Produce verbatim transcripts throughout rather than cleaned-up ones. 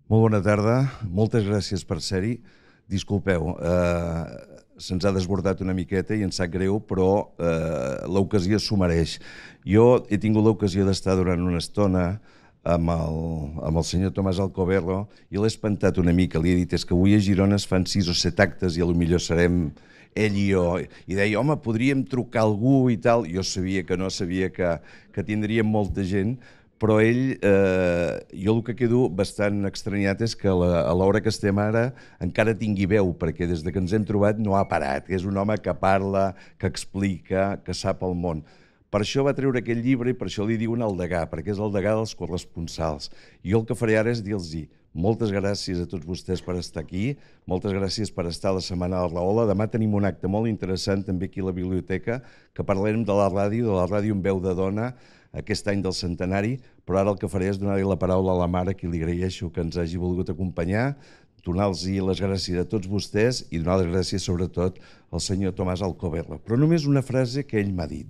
Molt bona tarda, moltes gràcies per ser-hi. Disculpeu, eh, se'ns ha desbordat una miqueta i ens sap greu, però eh, l'ocasió s'ho mereix. Jo he tingut l'ocasió d'estar durant una estona amb el, amb el senyor Tomàs Alcoberro i l'he espantat una mica. Li he dit, és que avui a Girona es fan sis o set actes i potser serem ell i jo. I deia, home, podríem trucar a algú i tal. Jo sabia que no, sabia que, que tindríem molta gent, però ell, eh, jo el que quedo bastant estranyat és que la, a l'hora que estem ara encara tingui veu, perquè des de que ens hem trobat no ha parat. És un home que parla, que explica, que sap el món. Per això va treure aquell llibre i per això li diuen el degà, perquè és el degà dels corresponsals. I jo el que faré ara és dir-los moltes gràcies a tots vostès per estar aquí, moltes gràcies per estar a la Setmana de l'Ola. Demà tenim un acte molt interessant també aquí a la biblioteca, que parlarem de la ràdio, de la ràdio amb veu de dona, aquest any del centenari, però ara el que faré és donar-li la paraula a la mare, a qui li agraeixo que ens hagi volgut acompanyar, donar-los les gràcies a tots vostès i donar les gràcies sobretot al senyor Tomàs Alcoberro. Però només una frase que ell m'ha dit.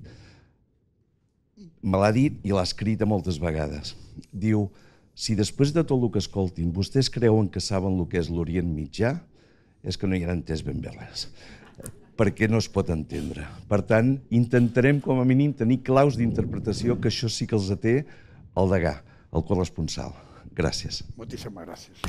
Me l'ha dit i l'ha escrita moltes vegades. Diu, si després de tot el que escoltin vostès creuen que saben el que és l'Orient Mitjà, és que no hi han entès ben bé res, perquè no es pot entendre. Per tant, intentarem com a mínim tenir claus d'interpretació, que això sí que els té el degà, el corresponsal. Gràcies. Moltíssimes gràcies.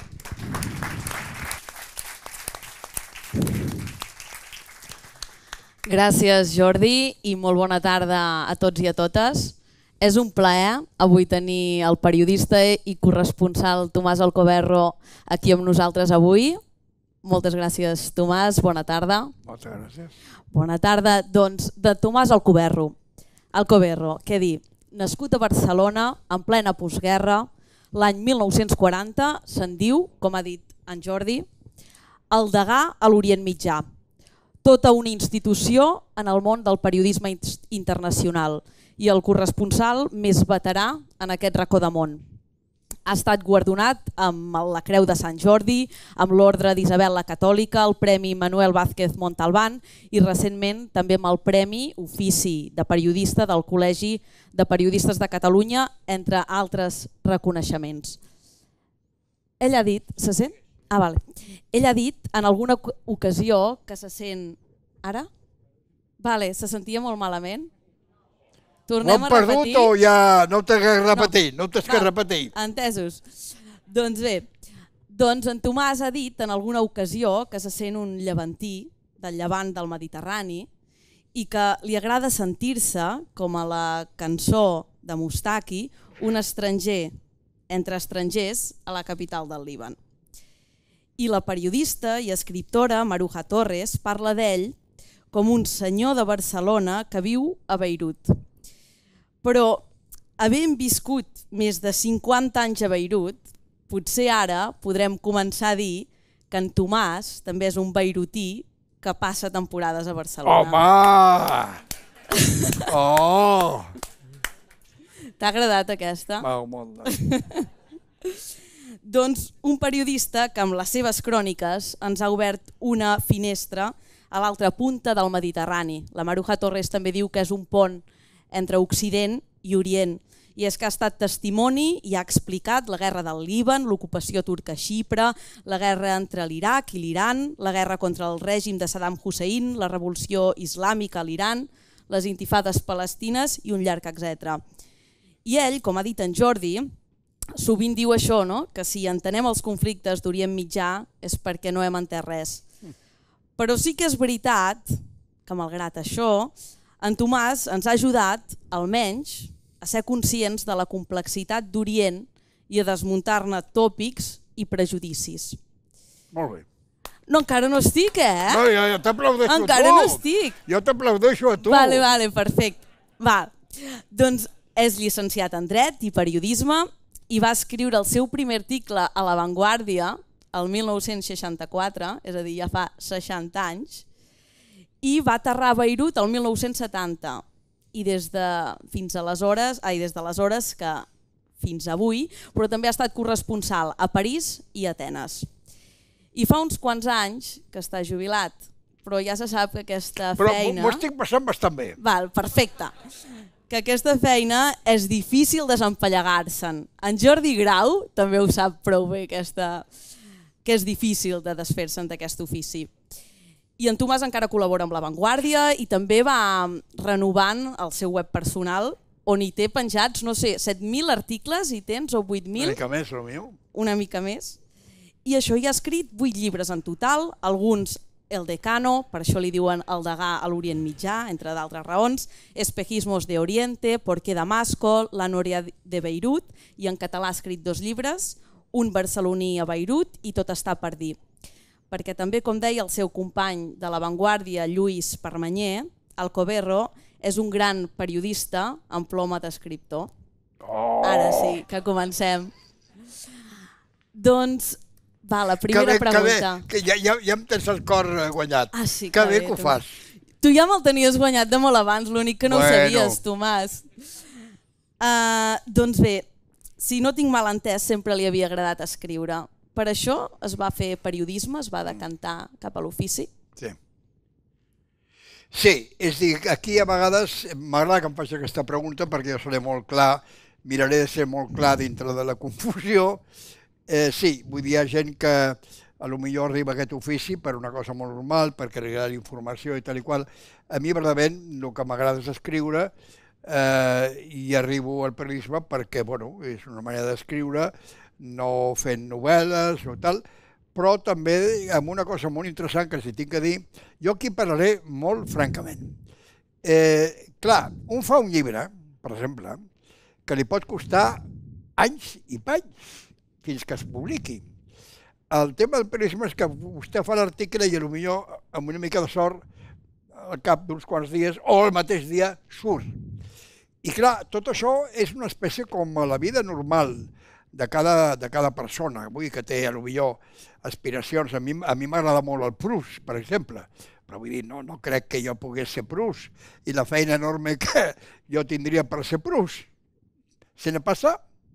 Gràcies, Jordi, i molt bona tarda a tots i a totes. És un plaer avui tenir el periodista i corresponsal Tomàs Alcoberro aquí amb nosaltres avui. Moltes gràcies, Tomàs. Bona tarda. Moltes gràcies. Bona tarda. Doncs de Tomàs Alcoberro. Alcoberro, què dir? Nascut a Barcelona en plena postguerra, l'any mil nou-cents quaranta, se'n diu, com ha dit en Jordi, el degà a l'Orient Mitjà. Tota una institució en el món del periodisme internacional i el corresponsal més veterà en aquest racó de món. Ha estat guardonat amb la Creu de Sant Jordi, amb l'Ordre d'Isabel la Catòlica, el Premi Manuel Vázquez Montalbán i recentment també amb el Premi Ofici de Periodista del Col·legi de Periodistes de Catalunya, entre altres reconeixements. Ell ha dit... Se sent? Ah, vale. Ell ha dit en alguna ocasió que se sent... Ara? Vale, se sentia molt malament? Tornem a repetir? Ho hem perdut o ja no ho tens que repetir? No ho tens que repetir. Entesos. Doncs bé, doncs en Tomàs ha dit en alguna ocasió que se sent un llevantí del llevant del Mediterrani i que li agrada sentir-se, com a la cançó de Mustaki, un estranger entre estrangers a la capital del Líban. I la periodista i escriptora Maruja Torres parla d'ell com un senyor de Barcelona que viu a Beirut. Però, havent viscut més de cinquanta anys a Beirut, potser ara podrem començar a dir que en Tomàs també és un beirutí que passa temporades a Barcelona. Home! Oh! T'ha agradat aquesta? Va, molt. Doncs un periodista que amb les seves cròniques ens ha obert una finestra a l'altra punta del Mediterrani. La Maruja Torres també diu que és un pont entre Occident i Orient, i és que ha estat testimoni i ha explicat la guerra del Líban, l'ocupació turca a Xipre, la guerra entre l'Iraq i l'Iran, la guerra contra el règim de Saddam Hussein, la revolució islàmica a l'Iran, les intifades palestines i un llarg etcètera. I ell, com ha dit en Jordi, sovint diu això, no? Que si entenem els conflictes d'Orient Mitjà és perquè no hem entès res. Però sí que és veritat que, malgrat això, en Tomàs ens ha ajudat, almenys, a ser conscients de la complexitat d'Orient i a desmuntar-ne tòpics i prejudicis. Molt bé. No, encara no estic, eh? No, jo, jo t'aplaudeixo a tu. Encara no estic. Jo t'aplaudeixo a tu. Vale, vale, perfecte. Va. Doncs és llicenciat en Dret i Periodisme i va escriure el seu primer article a La Vanguardia el mil nou-cents seixanta-quatre, és a dir, ja fa seixanta anys, i va aterrar a Beirut el mil nou-cents setanta. I des de fins aleshores, ai, des d'aleshores que fins avui, però també ha estat corresponsal a París i a Atenes. I fa uns quants anys que està jubilat, però ja se sap que aquesta però feina... Però m'ho estic passant bastant bé. Val, perfecte. que aquesta feina és difícil desempallegar-se'n. En Jordi Grau també ho sap prou bé, aquesta, que és difícil de desfer-se'n d'aquest ofici. I en Tomàs encara col·labora amb La Vanguardia i també va renovant el seu web personal, on hi té penjats, no sé, set mil articles hi tens, o vuit mil? Una mica més, el meu. Una mica més. I això hi ha escrit vuit llibres en total, alguns El Decano, per això li diuen el degà a l'Orient Mitjà, entre d'altres raons, Espejismos de Oriente, Por qué Damasco, La Noria de Beirut, i en català ha escrit dos llibres, Un barceloní a Beirut i Tot està per dir. Perquè també, com deia el seu company de La Vanguardia, Lluís Permanyer, Alcoberro és un gran periodista amb ploma d'escriptor. Oh. Ara sí, que comencem. Doncs... Va, la primera que bé, pregunta. Que bé, que ja, ja, ja em tens el cor guanyat. Ah, sí, que, que bé bé, que ho tu. fas. Tu ja me'l tenies guanyat de molt abans, l'únic que no bueno. ho sabies, Tomàs. Uh, doncs bé, si no tinc mal entès, sempre li havia agradat escriure. Per això es va fer periodisme, es va decantar cap a l'ofici? Sí. Sí, és a dir, aquí a vegades m'agrada que em faci aquesta pregunta perquè jo seré molt clar, miraré de ser molt clar dintre de la confusió. Eh, sí, vull dir, hi ha gent que a lo millor arriba a aquest ofici per una cosa molt normal, per crear informació i tal i qual. A mi, verdament, el que m'agrada és escriure eh, i arribo al periodisme perquè, bueno, és una manera d'escriure, no fent novel·les o tal, però també amb una cosa molt interessant que els tinc que dir, jo aquí parlaré molt francament. Eh, clar, un fa un llibre, per exemple, que li pot costar anys i panys, fins que es publiqui. El tema del periodisme és que vostè fa l'article i potser amb una mica de sort al cap d'uns quants dies o el mateix dia surt. I clar, tot això és una espècie com a la vida normal de cada, de cada persona, vull dir que té potser aspiracions. A mi a mi m'agrada molt el Proust, per exemple, però vull dir, no, no crec que jo pogués ser Proust i la feina enorme que jo tindria per ser Proust. Se ne passa?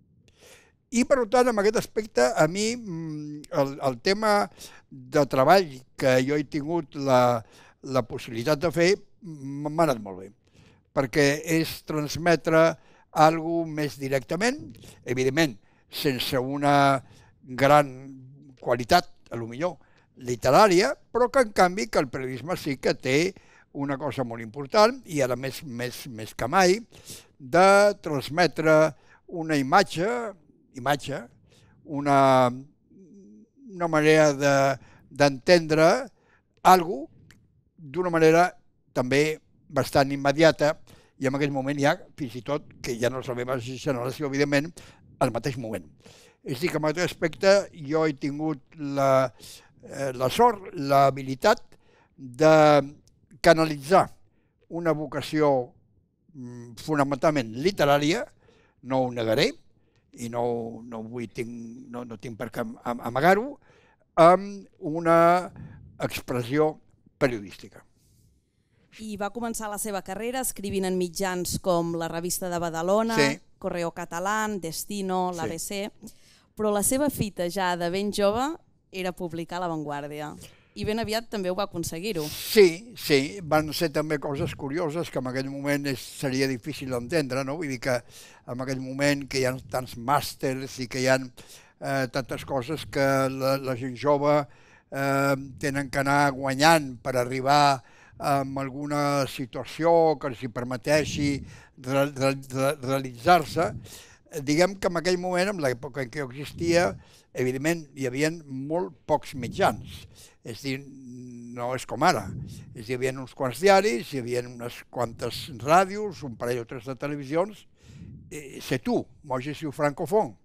I, per tant, en aquest aspecte, a mi el, el tema de treball que jo he tingut la, la possibilitat de fer m'ha anat molt bé, perquè és transmetre alguna cosa més directament, evidentment, sense una gran qualitat, a lo millor, literària, però que, en canvi, que el periodisme sí que té una cosa molt important, i ara més, més, més que mai, de transmetre una imatge, imatge, una, una manera d'entendre de, alguna cosa d'una manera també bastant immediata, i en aquest moment hi ha, fins i tot, que ja no és la meva generació, evidentment, al mateix moment. És a dir, que en aquest aspecte jo he tingut la, eh, la sort, l'habilitat de canalitzar una vocació mm, fonamentalment literària, no ho negaré, i no, no, vull, tinc, no, no tinc per què amagar-ho, amb una expressió periodística. I va començar la seva carrera escrivint en mitjans com la Revista de Badalona, sí. Correo Catalán, Destino, l'A B C, sí. Però la seva fita ja de ben jove era publicar a La Vanguardia. I ben aviat també ho va aconseguir-ho. Sí, sí, van ser també coses curioses que en aquell moment és, seria difícil d'entendre, no? Vull dir que en aquell moment que hi ha tants màsters i que hi ha eh, tantes coses que la, la gent jove eh, tenen que anar guanyant per arribar a alguna situació que els hi permeteixi re, re, re, realitzar-se. Diguem que en aquell moment, en l'època en què existia, evidentment hi havia molt pocs mitjans. És a dir, no és com ara. És a dir, hi havia uns quants diaris, hi havia unes quantes ràdios, un parell o tres de televisions. Eh, c'est tout, moi je suis francophone.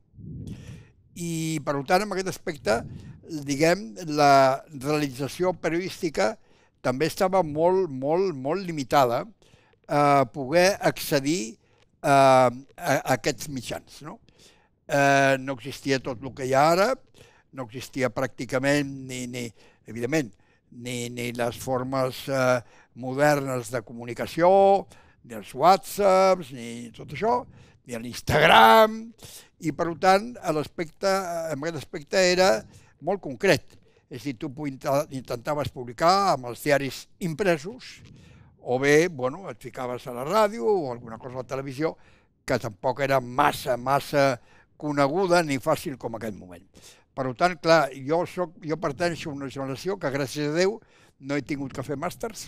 I, per tant, en aquest aspecte, diguem, la realització periodística també estava molt, molt, molt limitada a poder accedir a, a, a aquests mitjans, no? Eh, no existia tot el que hi ha ara, no existia pràcticament ni, ni evidentment, ni, ni les formes eh, modernes de comunicació, ni els whatsapps, ni tot això, ni l'Instagram, i per tant, l'aspecte, en aquest aspecte era molt concret. És a dir, tu intentaves publicar amb els diaris impresos o bé, bueno, et ficaves a la ràdio o alguna cosa a la televisió que tampoc era massa, massa coneguda ni fàcil com aquell moment. Per tant, clar, jo, soc, jo perteneixo a una generació que, gràcies a Déu, no he tingut que fer màsters.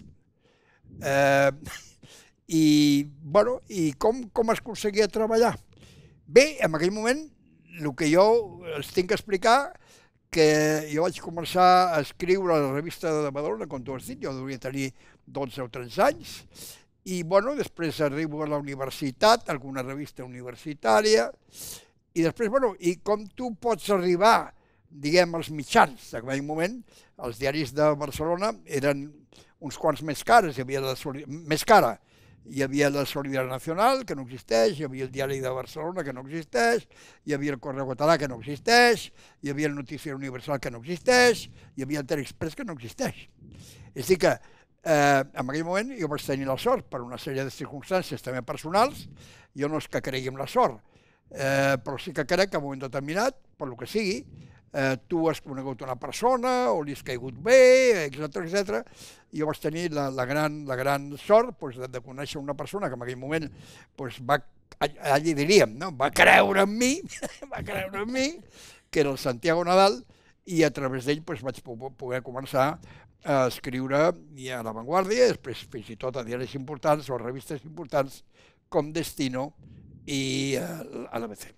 Eh, I, bueno, i com, com es aconseguia treballar? Bé, en aquell moment, el que jo els tinc que explicar, que jo vaig començar a escriure a la revista de Badalona, com tu has dit, jo devia tenir dotze o tretze anys, i bueno, després arribo a la universitat, alguna revista universitària, i després, bueno, i com tu pots arribar, diguem, als mitjans d'aquell moment, els diaris de Barcelona eren uns quants més cares, hi havia la més cara, hi havia la Solidaritat Nacional, que no existeix, hi havia el Diari de Barcelona, que no existeix, hi havia el Correu Català, que no existeix, hi havia el Noticiari Universal, que no existeix, hi havia el Teleexpress, que no existeix. És a dir que, eh, en aquell moment, jo vaig tenir la sort, per una sèrie de circumstàncies també personals, jo no és que cregui en la sort, eh, però sí que crec que en un moment determinat, per lo que sigui, eh, tu has conegut una persona o li has caigut bé, etcètera, etcètera. Jo vaig tenir la, la, gran, la gran sort pues, de, de conèixer una persona que en aquell moment pues, va, allí diríem, no? va creure en mi, va creure en mi, que era el Santiago Nadal, i a través d'ell pues, vaig poder començar a escriure a La Vanguardia, després fins i tot a diaris importants o a revistes importants com Destino i a l'A B C.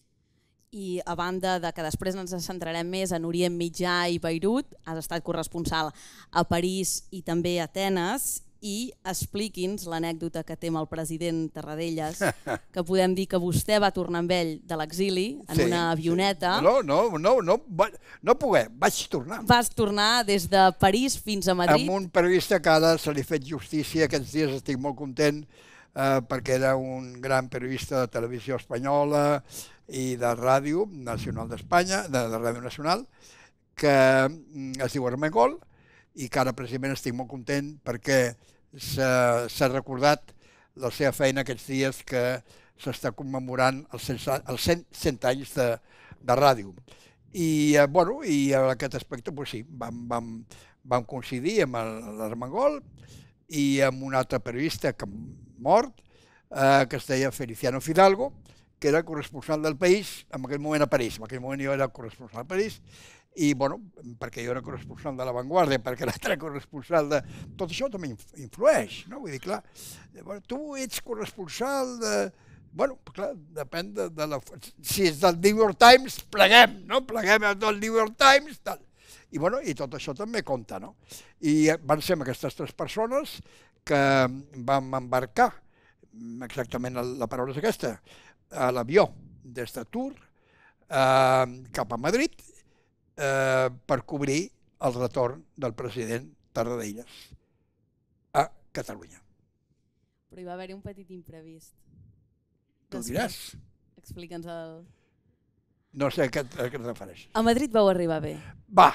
I a banda de que després ens centrarem més en Orient Mitjà i Beirut, has estat corresponsal a París i també a Atenes, i expliqui'ns l'anècdota que té amb el president Tarradellas, que podem dir que vostè va tornar amb ell de l'exili en Sí, una avioneta. sí. No, no, no, no, va- no poder, vaig tornar. Vas tornar des de París fins a Madrid. Amb un periodista que ara se li ha fet justícia, aquests dies estic molt content, eh, perquè era un gran periodista de televisió espanyola i de ràdio nacional d'Espanya, de, de Ràdio Nacional, que mm, es diu Armengol, i que ara precisament estic molt content perquè s'ha s'ha recordat la seva feina aquests dies que s'està commemorant els cent, els cent, cent anys de, de ràdio. I, eh, bueno, i en aquest aspecte pues, sí, vam, vam, vam coincidir amb el- l'Armengol i amb un altre periodista que mort, eh, que es deia Feliciano Fidalgo, que era corresponsal del País, en aquell moment a París. En aquell moment jo era corresponsal a París, i, bueno, perquè jo era corresponsal de La Vanguardia, perquè l'altre corresponsal de... Tot això també inf- influeix, no? Vull dir, clar, eh, bueno, tu ets corresponsal de... Bueno, clar, depèn de, de la... Si és del New York Times, pleguem, no? Pleguem del New York Times, tal. I, bueno, i tot això també compta, no? I eh, van ser aquestes tres persones que vam embarcar, exactament la, la paraula és aquesta, a l'avió des de Tours eh, cap a Madrid eh, per cobrir el retorn del president Tarradellas a Catalunya. Però hi va haver-hi un petit imprevist. Tu Després, diràs? Explica'ns el... No sé a què, a què et refereix. A Madrid vau arribar bé. Va!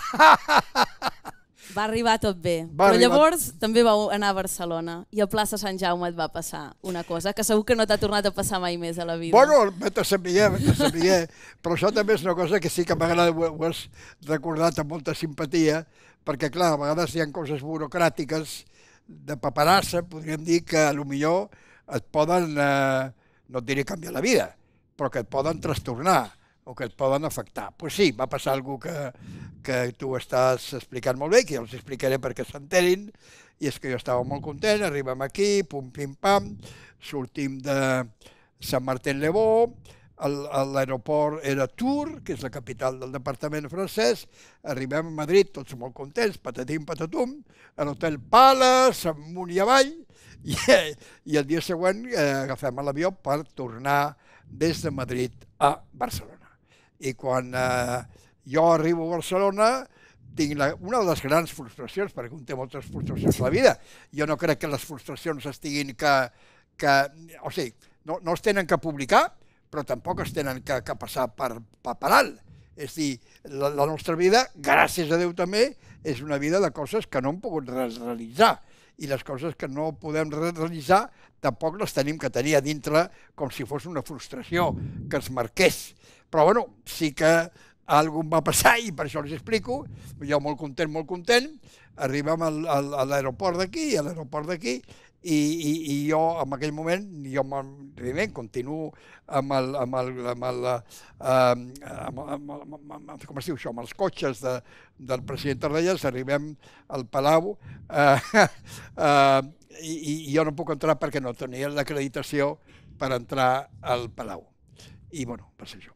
Va arribar tot bé. Va Però arribar- llavors també vau anar a Barcelona i a plaça Sant Jaume et va passar una cosa que segur que no t'ha tornat a passar mai més a la vida. Bueno, vete a saber, vete a saber. Però això també és una cosa que sí que m'agrada, ho ho has recordat amb molta simpatia, perquè, clar, a vegades hi ha coses burocràtiques de paperassa, podríem dir que a lo millor et poden, eh, no et diré canviar la vida, però que et poden trastornar o que et poden afectar. Doncs pues sí, va passar alguna cosa que, que tu estàs explicant molt bé, que jo els explicaré perquè s'enterin, i és que jo estava molt content, arribem aquí, pum, pim, pam, sortim de Sant Martin-le-Beau, el- l'aeroport era Tours, que és la capital del departament francès, arribem a Madrid tots molt contents, patatim, patatum, a l'hotel Palace, amunt i avall, i, i el dia següent eh, agafem l'avió per tornar des de Madrid a Barcelona. I quan eh, jo arribo a Barcelona tinc la, una de les grans frustracions, perquè un té moltes frustracions a la vida. Jo no crec que les frustracions estiguin que... que o sigui, no, no es tenen que publicar, però tampoc es tenen que, que passar per, per, per alt. És a dir, la, la nostra vida, gràcies a Déu també, és una vida de coses que no hem pogut realitzar. I les coses que no podem realitzar tampoc les tenim que tenir a dintre com si fos una frustració que ens marqués. Però bueno, sí que alguna va passar i per això els explico. Jo molt content, molt content, arribem al, al, a l'aeroport d'aquí, a l'aeroport d'aquí, i, i, i jo en aquell moment, jo evidentment continuo amb el, amb el, amb el, uh, amb, amb, amb, amb, com es diu això, amb els cotxes de, del president Tarradellas, arribem al Palau, uh, uh, i, i jo no puc entrar perquè no tenia l'acreditació per entrar al Palau. I bueno, va ser això.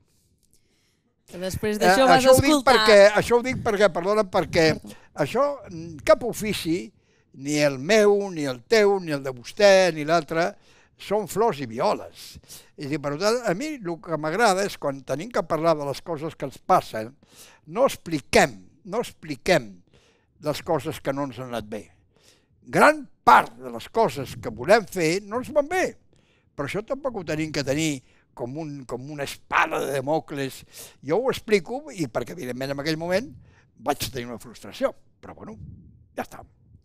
Després d'això eh, vas això escoltar... Ho dic perquè, això ho dic perquè, perdona, perquè això, cap ofici, ni el meu, ni el teu, ni el de vostè, ni l'altre, són flors i violes. És a dir, per tant, a mi el que m'agrada és quan tenim que parlar de les coses que ens passen, no expliquem, no expliquem les coses que no ens han anat bé. Gran part de les coses que volem fer no ens van bé, però això tampoc ho tenim que tenir com, un, com una espada de Damocles. Jo ho explico i perquè, evidentment, en aquell moment vaig tenir una frustració, però bueno, ja està.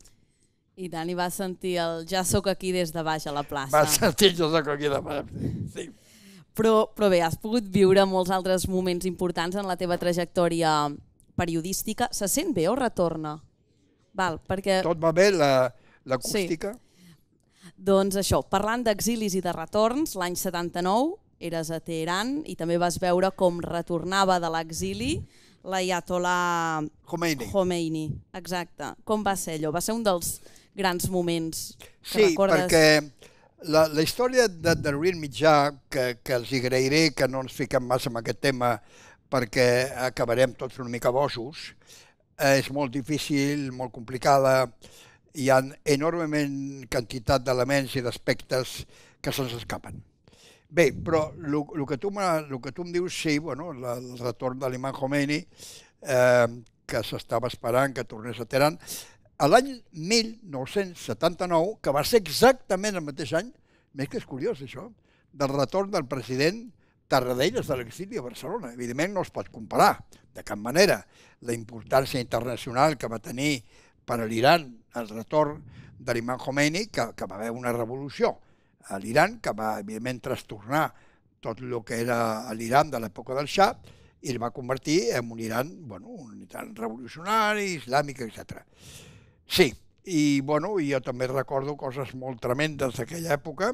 I tant, i vas sentir el ja soc aquí des de baix a la plaça. Vas sentir el ja soc aquí de baix, sí. Però, però bé, has pogut viure molts altres moments importants en la teva trajectòria periodística. Se sent bé o retorna? Val, perquè... Tot va bé, l'acústica? Sí. Doncs això, parlant d'exilis i de retorns, l'any setanta-nou eres a Teheran i també vas veure com retornava de l'exili l'Ayatollah Khomeini. Khomeini. Exacte. Com va ser allò? Va ser un dels grans moments que sí, recordes? Sí, perquè la, la història de, de l'Orient Mitjà, que, que els agrairé que no ens fiquem massa en aquest tema perquè acabarem tots una mica bojos, és molt difícil, molt complicada, hi ha enormement quantitat d'elements i d'aspectes que se'ns escapen. Bé, però el que, que tu em dius, sí, bueno, la, el retorn de l'imam Khomeini, eh, que s'estava esperant que tornés a Teheran, l'any mil nou-cents setanta-nou, que va ser exactament el mateix any, més que és curiós això, del retorn del president Tarradellas de l'exili a Barcelona. Evidentment no es pot comparar, de cap manera, la importància internacional que va tenir per a l'Iran el retorn de l'imam Khomeini, que, que va haver una revolució a l'Iran, que va, evidentment, trastornar tot el que era l'Iran de l'època del Shah i el va convertir en un Iran, bueno, un Iran revolucionari, islàmic, etcètera. Sí, i bueno, jo també recordo coses molt tremendes d'aquella època,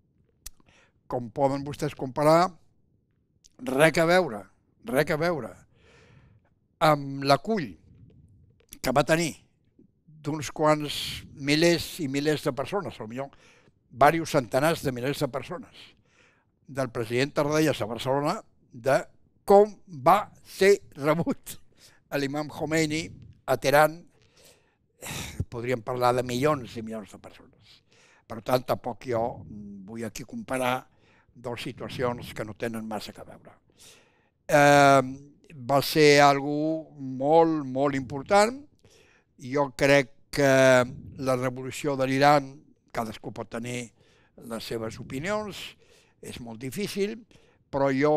com poden vostès comparar, res a veure, res a veure, amb l'acull que va tenir d'uns quants milers i milers de persones, potser diversos centenars de milers de persones, del president Tarradellas a Barcelona, de com va ser rebut l'imam Khomeini a Teheran. Podríem parlar de milions i milions de persones. Per tant, tampoc jo vull aquí comparar dues situacions que no tenen massa a veure. Eh, va ser algo molt, molt important. Jo crec que la revolució de l'Iran, cadascú pot tenir les seves opinions, és molt difícil, però jo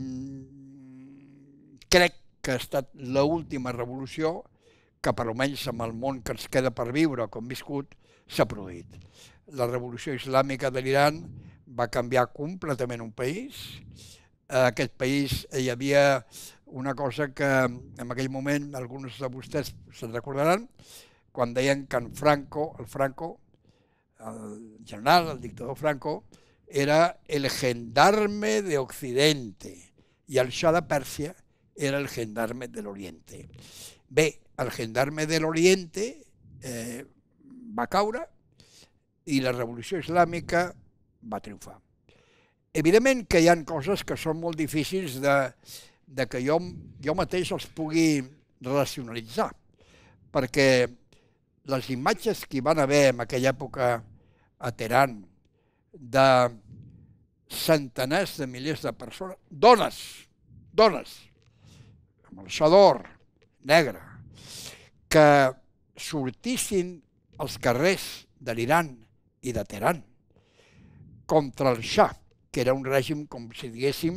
mm, crec que ha estat l'última revolució que per almenys amb el món que ens queda per viure, com viscut, s'ha produït. La revolució islàmica de l'Iran va canviar completament un país. En aquest país hi havia una cosa que en aquell moment alguns de vostès se'n recordaran, quan deien que en Franco, el Franco, el general, el dictador Franco, era el gendarme de Occidente i el Shah de Pèrsia era el gendarme de l'Oriente. Bé, el gendarme de l'Oriente eh, va caure i la revolució islàmica va triomfar. Evidentment que hi ha coses que són molt difícils de, de que jo, jo mateix els pugui racionalitzar, perquè les imatges que hi van haver en aquella època a Teheran de centenars de milers de persones, dones, dones, amb el xador negre, que sortissin als carrers de l'Iran i de Teheran contra el Shah, que era un règim, com si diguéssim,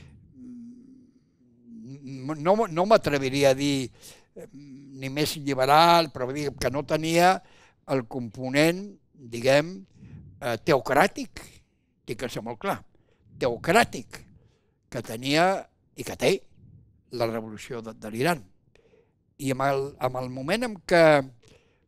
no, no m'atreviria a dir ni més liberal, però que no tenia el component, diguem, teocràtic, dic que és molt clar, teocràtic, que tenia i que té la revolució de, de l'Iran. I amb el, amb el moment en què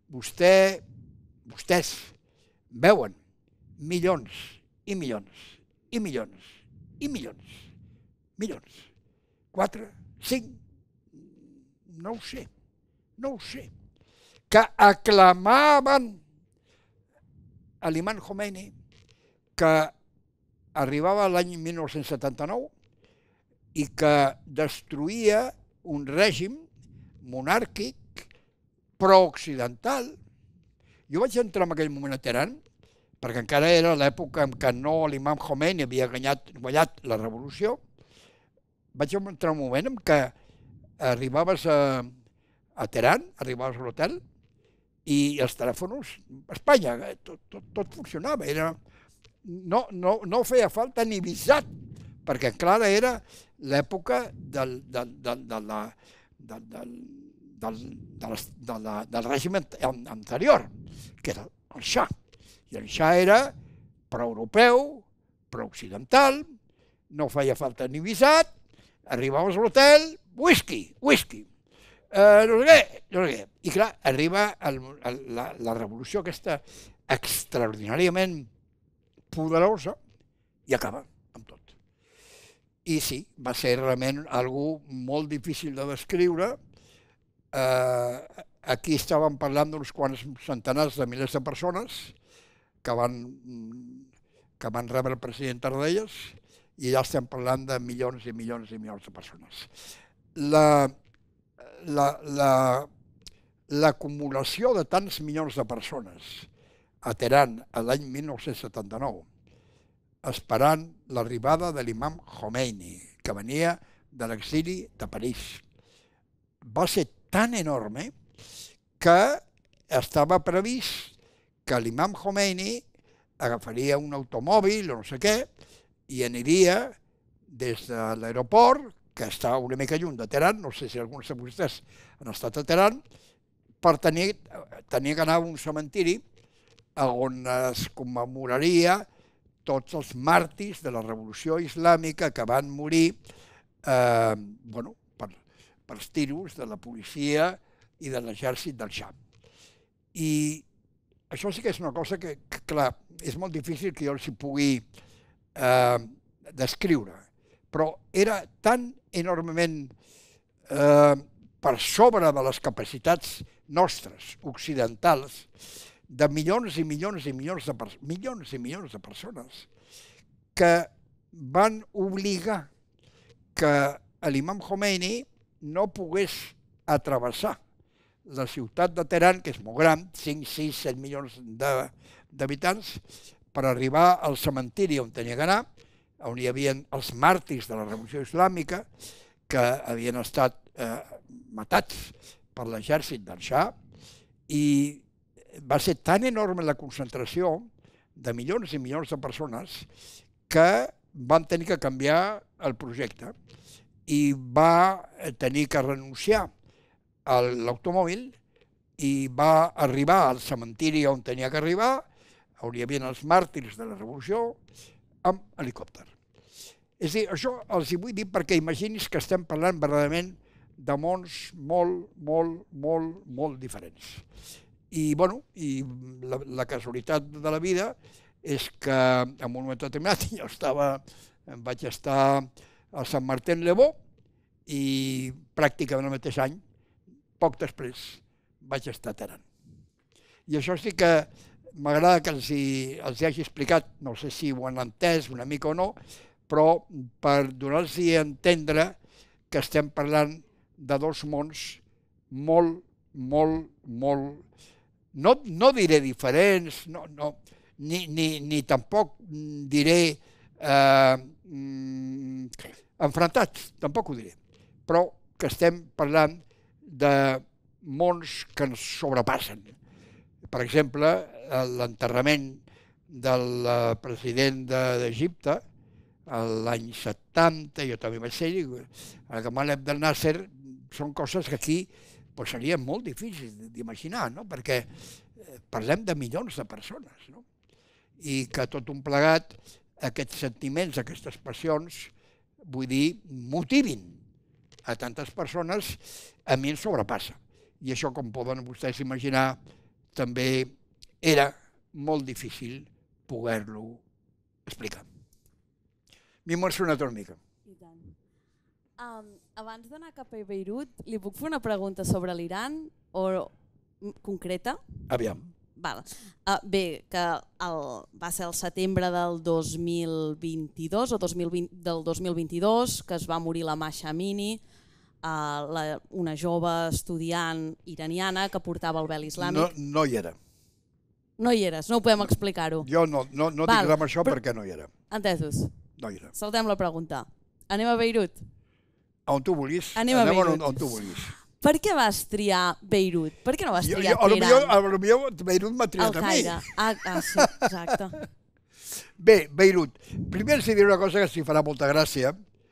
vostè, vostès veuen milions i milions i milions i milions, milions, quatre, cinc, no ho sé, no ho sé, que aclamaven a l'imam Khomeini, que arribava l'any mil nou-cents setanta-nou i que destruïa un règim monàrquic pro-occidental. Jo vaig entrar en aquell moment a Teheran, perquè encara era l'època en què no l'imam Khomeini havia guanyat, guanyat la revolució. Vaig entrar un moment en què arribaves a, a Teheran, arribaves a l'hotel, i els telèfons, a Espanya, tot, tot, tot funcionava. Era, no, no, no feia falta ni visat, perquè encara era l'època del, del, del, del, del, del, del, del, del règim anterior, que era el Xa. I el Xa era pro-europeu, pro-occidental, no feia falta ni visat, arribaves a l'hotel, whisky, whisky. Uh, no sé què, no sé què. I clar, arriba el, el, la, la revolució aquesta extraordinàriament poderosa i acaba amb tot. I sí, va ser realment algo molt difícil de descriure. Uh, aquí estàvem parlant d'uns quants centenars de milers de persones que van, que van rebre el president Tarradellas, i ja estem parlant de milions i milions i milions de persones. La l'acumulació de tants milions de persones a Teheran l'any mil nou-cents setanta-nou, esperant l'arribada de l'imam Khomeini, que venia de l'exili de París, va ser tan enorme que estava previst que l'imam Khomeini agafaria un automòbil o no sé què i aniria des de l'aeroport, que està una mica lluny de Teheran, no sé si alguns de vostès han estat a Teheran, per tenir, tenir que anar a un cementiri on es commemoraria tots els màrtirs de la revolució islàmica que van morir eh, bueno, per, per els tiros de la policia i de l'exèrcit del Xa. I això sí que és una cosa que, que clar, és molt difícil que jo els hi pugui eh, descriure, però era tan enormement eh, per sobre de les capacitats nostres, occidentals, de milions i milions i milions de, milions i milions de persones, que van obligar que l'imam Khomeini no pogués atravessar la ciutat de Teheran, que és molt gran, cinc, sis, set milions d'habitants, per arribar al cementiri on tenia que anar, on hi havia els màrtirs de la revolució islàmica que havien estat eh, matats per l'exèrcit del Xa, i va ser tan enorme la concentració de milions i milions de persones que van tenir que canviar el projecte i va tenir que renunciar a l'automòbil i va arribar al cementiri on tenia que arribar, on hi havia els màrtirs de la revolució, amb helicòpter. És a dir, això els hi vull dir perquè imaginis que estem parlant verdaderament de mons molt, molt, molt, molt diferents. I, bueno, i la, la casualitat de la vida és que en un moment determinat jo estava, vaig estar a Sant Martin-le-Beau i pràcticament el mateix any, poc després, vaig estar a Teheran. I això sí que m'agrada que els hi, els hi hagi explicat, no sé si ho han entès una mica o no, però per donar-los a entendre que estem parlant de dos mons molt, molt, molt, no, no diré diferents, no, no, ni, ni, ni tampoc diré eh, enfrontats, tampoc ho diré, però que estem parlant de mons que ens sobrepassen. Per exemple, l'enterrament del president d'Egipte, l'any setanta, jo també vaig ser, el Gamal Abdel Nasser, són coses que aquí pues, serien molt difícils d'imaginar, no? Perquè parlem de milions de persones, no? I que tot un plegat, aquests sentiments, aquestes passions, vull dir, motivin a tantes persones, a mi em sobrepassa. I això, com poden vostès imaginar, també era molt difícil poder-lo explicar. M'hi emocionat una mica. I tant. Um, abans d'anar cap a Beirut, li puc fer una pregunta sobre l'Iran o concreta? Aviam. Val. Uh, bé, que el, va ser el setembre del dos mil vint-i-dos o dos mil vint, del dos mil vint-i-dos que es va morir la Masha Amini, uh, la, una jove estudiant iraniana que portava el vel islàmic. No, no hi era. No hi eres, no ho podem explicar-ho. Jo no, no, no dic res amb això però... perquè no hi era. Entesos. No hi era. Saltem la pregunta. Anem a Beirut? On tu vulguis. Anem a Anem Beirut. On, on tu vulguis. Per què vas triar Beirut? Per què no vas triar jo, jo, Teheran? A lo millor Beirut m'ha triat a mi. Ah, ah, sí, exacte. Bé, Beirut. Primer els diré una cosa que s'hi farà molta gràcia.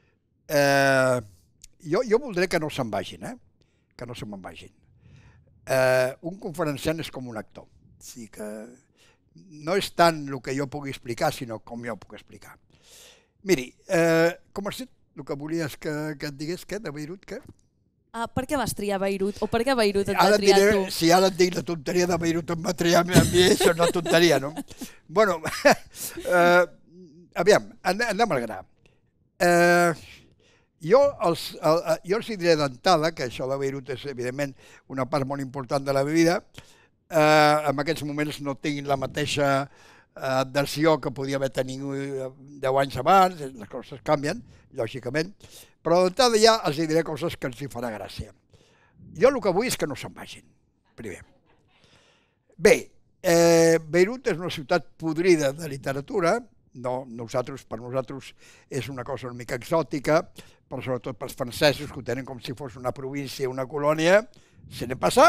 Eh, jo, jo voldré que no se'n vagin, eh? Que no se me'n vagin. Eh, un conferenciant és com un actor. O sigui que no és tant el que jo pugui explicar, sinó com jo puc explicar. Miri, eh, com has dit, el que volies que, que et digués, què, de Beirut, què? Uh, per què vas triar Beirut? O per què Beirut et va ara triar diré, tu? Si ara et dic la tonteria de Beirut em va triar a mi, això és una tonteria, no? Bueno, eh, aviam, anem al gra. Eh, jo, els, el, jo els diré d'entada, que això de Beirut és evidentment una part molt important de la meva vida, eh, en aquests moments no tinc la mateixa adversió que podia haver tingut deu anys abans, les coses canvien, lògicament, però d'entrada ja els diré coses que els hi farà gràcia. Jo el que vull és que no se'n vagin, primer. Bé, eh, Beirut és una ciutat podrida de literatura, no, nosaltres, per nosaltres és una cosa una mica exòtica, però sobretot pels francesos que ho tenen com si fos una província, una colònia, se ne passa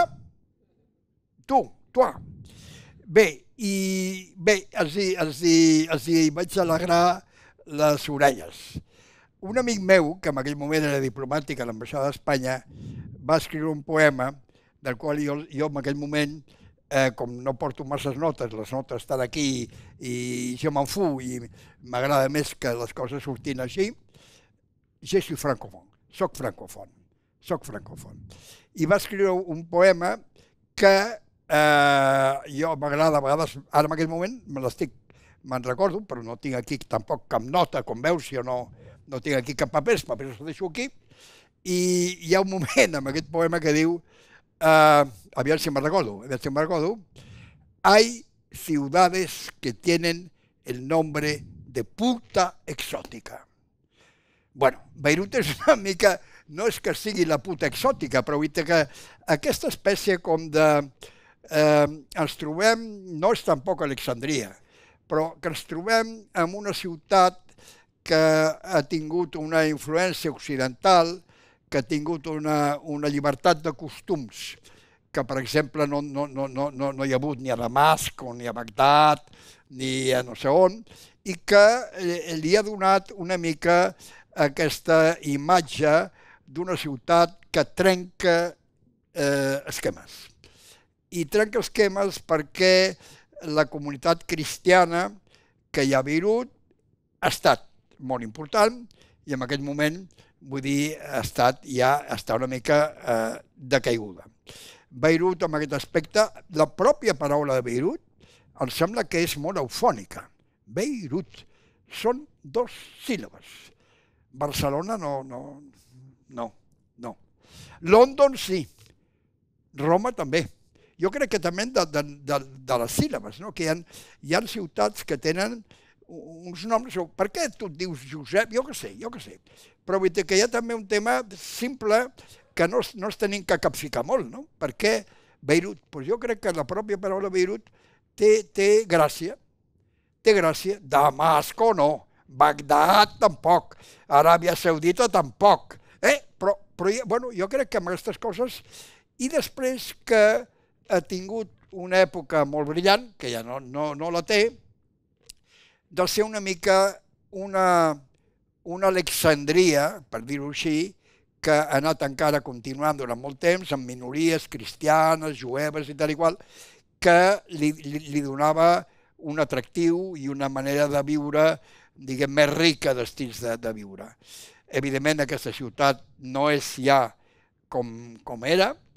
tu, tu. Bé, i bé, els hi, els hi, els hi vaig alegrar les orelles. Un amic meu, que en aquell moment era diplomàtic a l'ambaixada d'Espanya, va escriure un poema del qual jo, jo en aquell moment, eh, com no porto masses notes, les notes estan aquí i jo me'n fu i m'agrada més que les coses sortin així, je suis francophone, soc francòfon, soc francòfon. I va escriure un poema que Uh, jo m'agrada a vegades, ara en aquell moment me l'estic, me'n recordo, però no tinc aquí tampoc cap nota, com veus, jo no, no tinc aquí cap papers, papers els deixo aquí, i hi ha un moment en aquest poema que diu, uh, aviam si me'n recordo, aviam si me'n recordo, hay ciudades que tienen el nombre de puta exòtica. Bueno, Beirut és una mica, no és que sigui la puta exòtica, però vull dir que aquesta espècie com de... Eh, ens trobem, no és tampoc Alexandria, però que ens trobem en una ciutat que ha tingut una influència occidental, que ha tingut una, una llibertat de costums, que per exemple no, no, no, no, no hi ha hagut ni a Damasc, ni a Bagdad, ni a no sé on, i que li ha donat una mica aquesta imatge d'una ciutat que trenca eh, esquemes. I trenca esquemes perquè la comunitat cristiana que hi ha a Beirut ha estat molt important i en aquest moment, vull dir, ha estat ja està una mica eh, decaiguda. Beirut, en aquest aspecte, la pròpia paraula de Beirut em sembla que és molt eufònica. Beirut. Són dos síl·labes. Barcelona no, no, no, no. London sí. Roma també. Jo crec que també de, de, de, de les síl·labes, no? Que hi ha, hi ha ciutats que tenen uns noms... Per què tu et dius Josep? Jo què sé, jo què sé. Però vull dir que hi ha també un tema simple que no, no es tenim que capficar molt, no? Per què Beirut? Pues jo crec que la pròpia paraula Beirut té, té gràcia. Té gràcia. Damasco no. Bagdad tampoc. Aràbia Saudita tampoc. Eh? Però, però bueno, jo crec que amb aquestes coses... I després que ha tingut una època molt brillant, que ja no, no, no la té, de ser una mica una, una Alexandria, per dir-ho així, que ha anat encara continuant durant molt temps, amb minories cristianes, jueves i tal i qual, que li, li, li donava un atractiu i una manera de viure, diguem, més rica d'estils de, de viure. Evidentment, aquesta ciutat no és ja com, com era,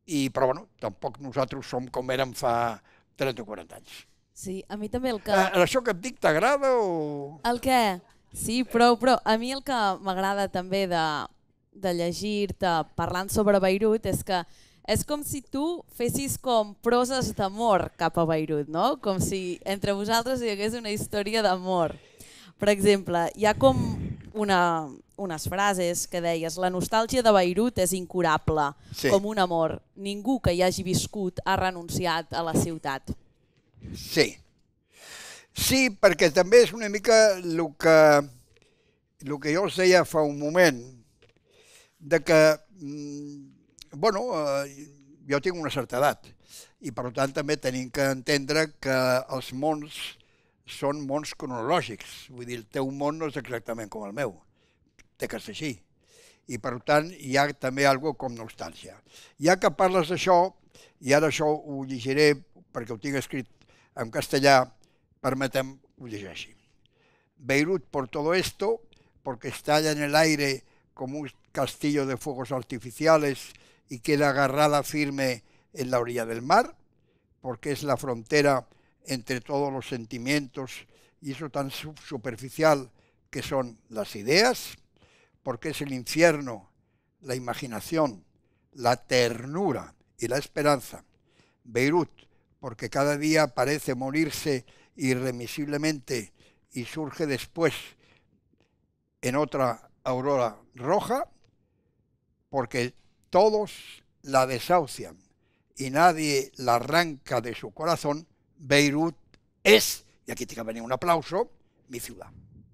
i, però bueno, tampoc nosaltres som com érem fa trenta o quaranta anys. Sí, a mi també el que... Eh, això que et dic t'agrada o...? El què? Sí, prou, però a mi el que m'agrada també de, de llegir-te parlant sobre Beirut és que és com si tu fessis com proses d'amor cap a Beirut, no? Com si entre vosaltres hi hagués una història d'amor. Per exemple, hi ha com una, unes frases que deies: la nostàlgia de Beirut és incurable, sí. com un amor. Ningú que hi hagi viscut ha renunciat a la ciutat. Sí. Sí, perquè també és una mica el que, el que jo els deia fa un moment, de que, bueno, jo tinc una certa edat i per tant també tenim que entendre que els mons són mons cronològics. Vull dir, el teu món no és exactament com el meu, té que ser així. I per tant hi ha també alguna com nostàlgia. Ja que parles d'això, i ara això ho llegiré perquè ho tinc escrit en castellà, permetem que ho llegeixi. Beirut por todo esto, porque estalla en el aire como un castillo de fuegos artificiales y queda agarrada firme en la orilla del mar, porque es la frontera entre todos los sentimientos y eso tan superficial que son las ideas, porque es el infierno, la imaginación, la ternura y la esperanza. Beirut, porque cada día parece morirse irremisiblemente y surge después en otra aurora roja, porque todos la desahucian y nadie la arranca de su corazón. Beirut es, y aquí tiene que venir un aplauso, mi ciudad.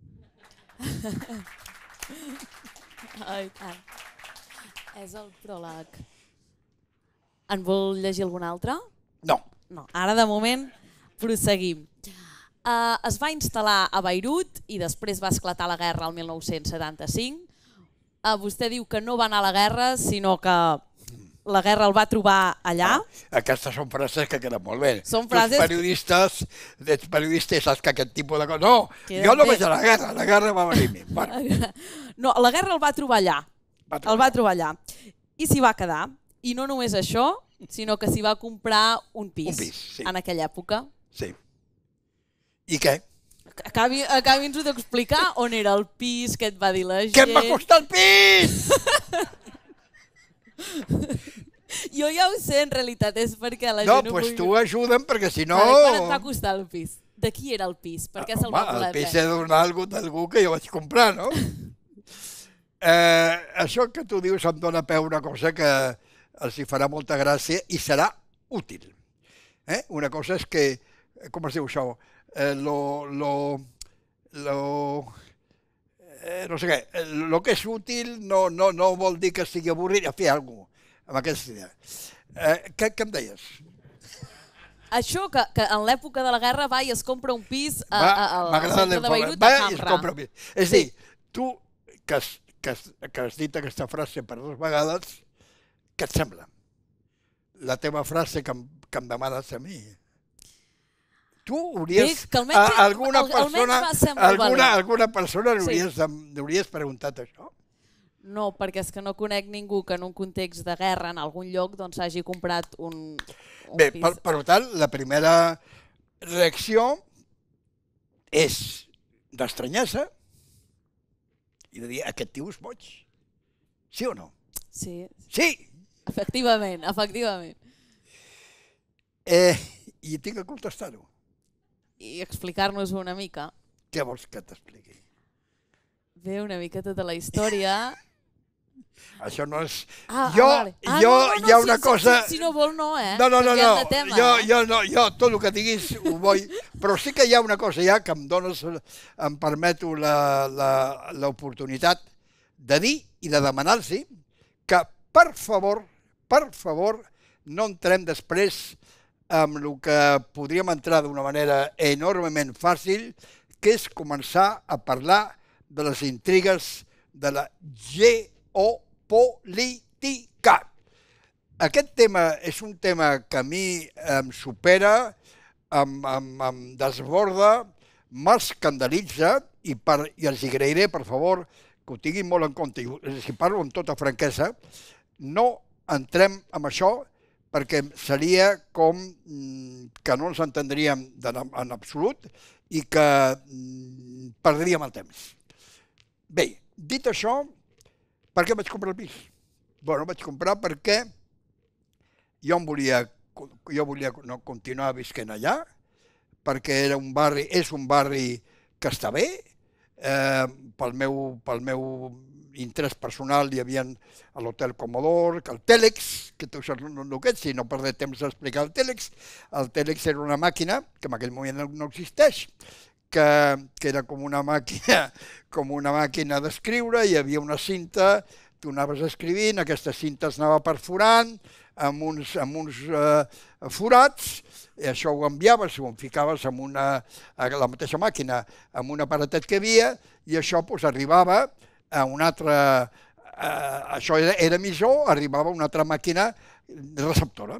Ai, tant. És el pròleg. En vol llegir algun altre? No. No, ara de moment proseguim. Uh, es va instal·lar a Beirut i després va esclatar la guerra el mil nou-cents setanta-cinc. Uh, vostè diu que no va anar a la guerra, sinó que la guerra el va trobar allà. Ah, aquestes són frases que queden molt bé. Són frases... Els periodistes, els periodistes saps que aquest tipus de coses... No, Queden jo no bé. vaig a la guerra, la guerra va venir a mi. Bueno. No, la guerra el va trobar allà. Va trobar. El va trobar allà. I s'hi va quedar. I no només això, sinó que s'hi va comprar un pis, Un pis, sí. en aquella època. Sí. I què? Acabi, acabi'ns-ho d'explicar on era el pis, què et va dir la gent... Què em va costar el pis? Jo ja ho sé, en realitat, és perquè la No, gent ho doncs vulgui... tu ajuda'm, perquè si no... Vale, quant et va costar el pis? De qui era el pis? Per què se'l va Home, voler el pis prendre? he de donar algú d'algú que jo vaig comprar, no? eh, això que tu dius em dona peu una cosa que els hi farà molta gràcia i serà útil. Eh? Una cosa és que, com es diu això? Eh, lo, lo, lo, eh, no sé què, lo que és útil no, no, no vol dir que sigui avorrit, a fer alguna cosa amb aquesta idea. Eh, què, què em deies? Això, que, que en l'època de la guerra va i es compra un pis a, Va, a, a, al m'agrada centre de l'informe. Beirut, Va a i es Hamra. compra un pis. És a dir, tu que has, que, has, que has dit aquesta frase per dues vegades, què et sembla? La teva frase que em, que em demanes a mi. Tu hauries... Bé, que almenys- a, alguna al- almenys persona, va ser molt alguna, valent. alguna persona Sí. hauries, sí. hauries preguntat això? No, perquè és que no conec ningú que en un context de guerra en algun lloc doncs hagi comprat un, un Bé, pis. per, per tant, la primera reacció és d'estranyesa i de dir, aquest tio és boig. Sí o no? Sí, Sí! efectivament, efectivament. Eh, I tinc que contestar-ho. I explicar-nos una mica. Què vols que t'expliqui? Bé, una mica tota la història. Això no és... Ah, jo, ah, vale. ah, jo, no, no, no, hi ha si, una si, cosa... Si, si no vol, no, eh? No, no, no, Canviem no. de tema, jo, eh? jo, no, jo tot el que diguis ho vull, però sí que hi ha una cosa ja que em dones, em permeto l'oportunitat de dir i de demanar-los que, per favor, per favor, no entrem després amb el que podríem entrar d'una manera enormement fàcil, que és començar a parlar de les intrigues de la geopolítica. Aquest tema és un tema que a mi em supera, em, em, em desborda, m'escandalitza i, per, i els agrairé, per favor, que ho tinguin molt en compte, i si parlo amb tota franquesa, no entrem amb això perquè seria com que no ens entendríem en absolut i que perdríem el temps. Bé, dit això, per què vaig comprar el pis? Bueno, vaig comprar perquè jo em volia, jo volia no continuar visquent allà, perquè era un barri, és un barri que està bé, eh, pel meu, pel meu interès personal hi havia l'Hotel Comodor, el Tèlex, que tu saps el que és, si no perdré temps d'explicar el Tèlex. El Tèlex era una màquina, que en aquell moment no existeix, que, que era com una màquina, com una màquina d'escriure, hi havia una cinta, tu anaves escrivint, aquesta cinta es anava perforant amb uns, amb uns eh, forats, i això ho enviaves, ho ficaves en una, a la mateixa màquina, amb un aparatet que hi havia, i això pues, arribava a una altra, eh, això era, era emissor, arribava a una altra màquina receptora.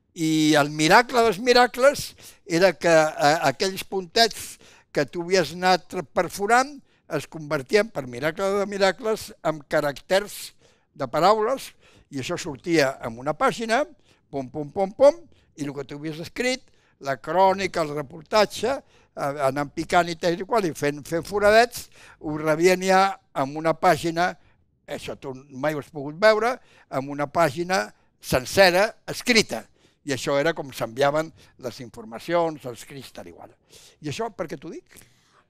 I el miracle dels miracles era que eh, aquells puntets que tu havies anat perforant es convertien, per miracle de miracles, en caràcters de paraules, i això sortia en una pàgina, pom, pom, pom, pom, i el que tu havies escrit, la crònica, el reportatge, anant picant i tal i qual, i fent, fent foradets, ho rebien ja en una pàgina, això tu mai ho has pogut veure, en una pàgina sencera, escrita. I això era com s'enviaven les informacions, els crits, tal i qual. I això per què t'ho dic?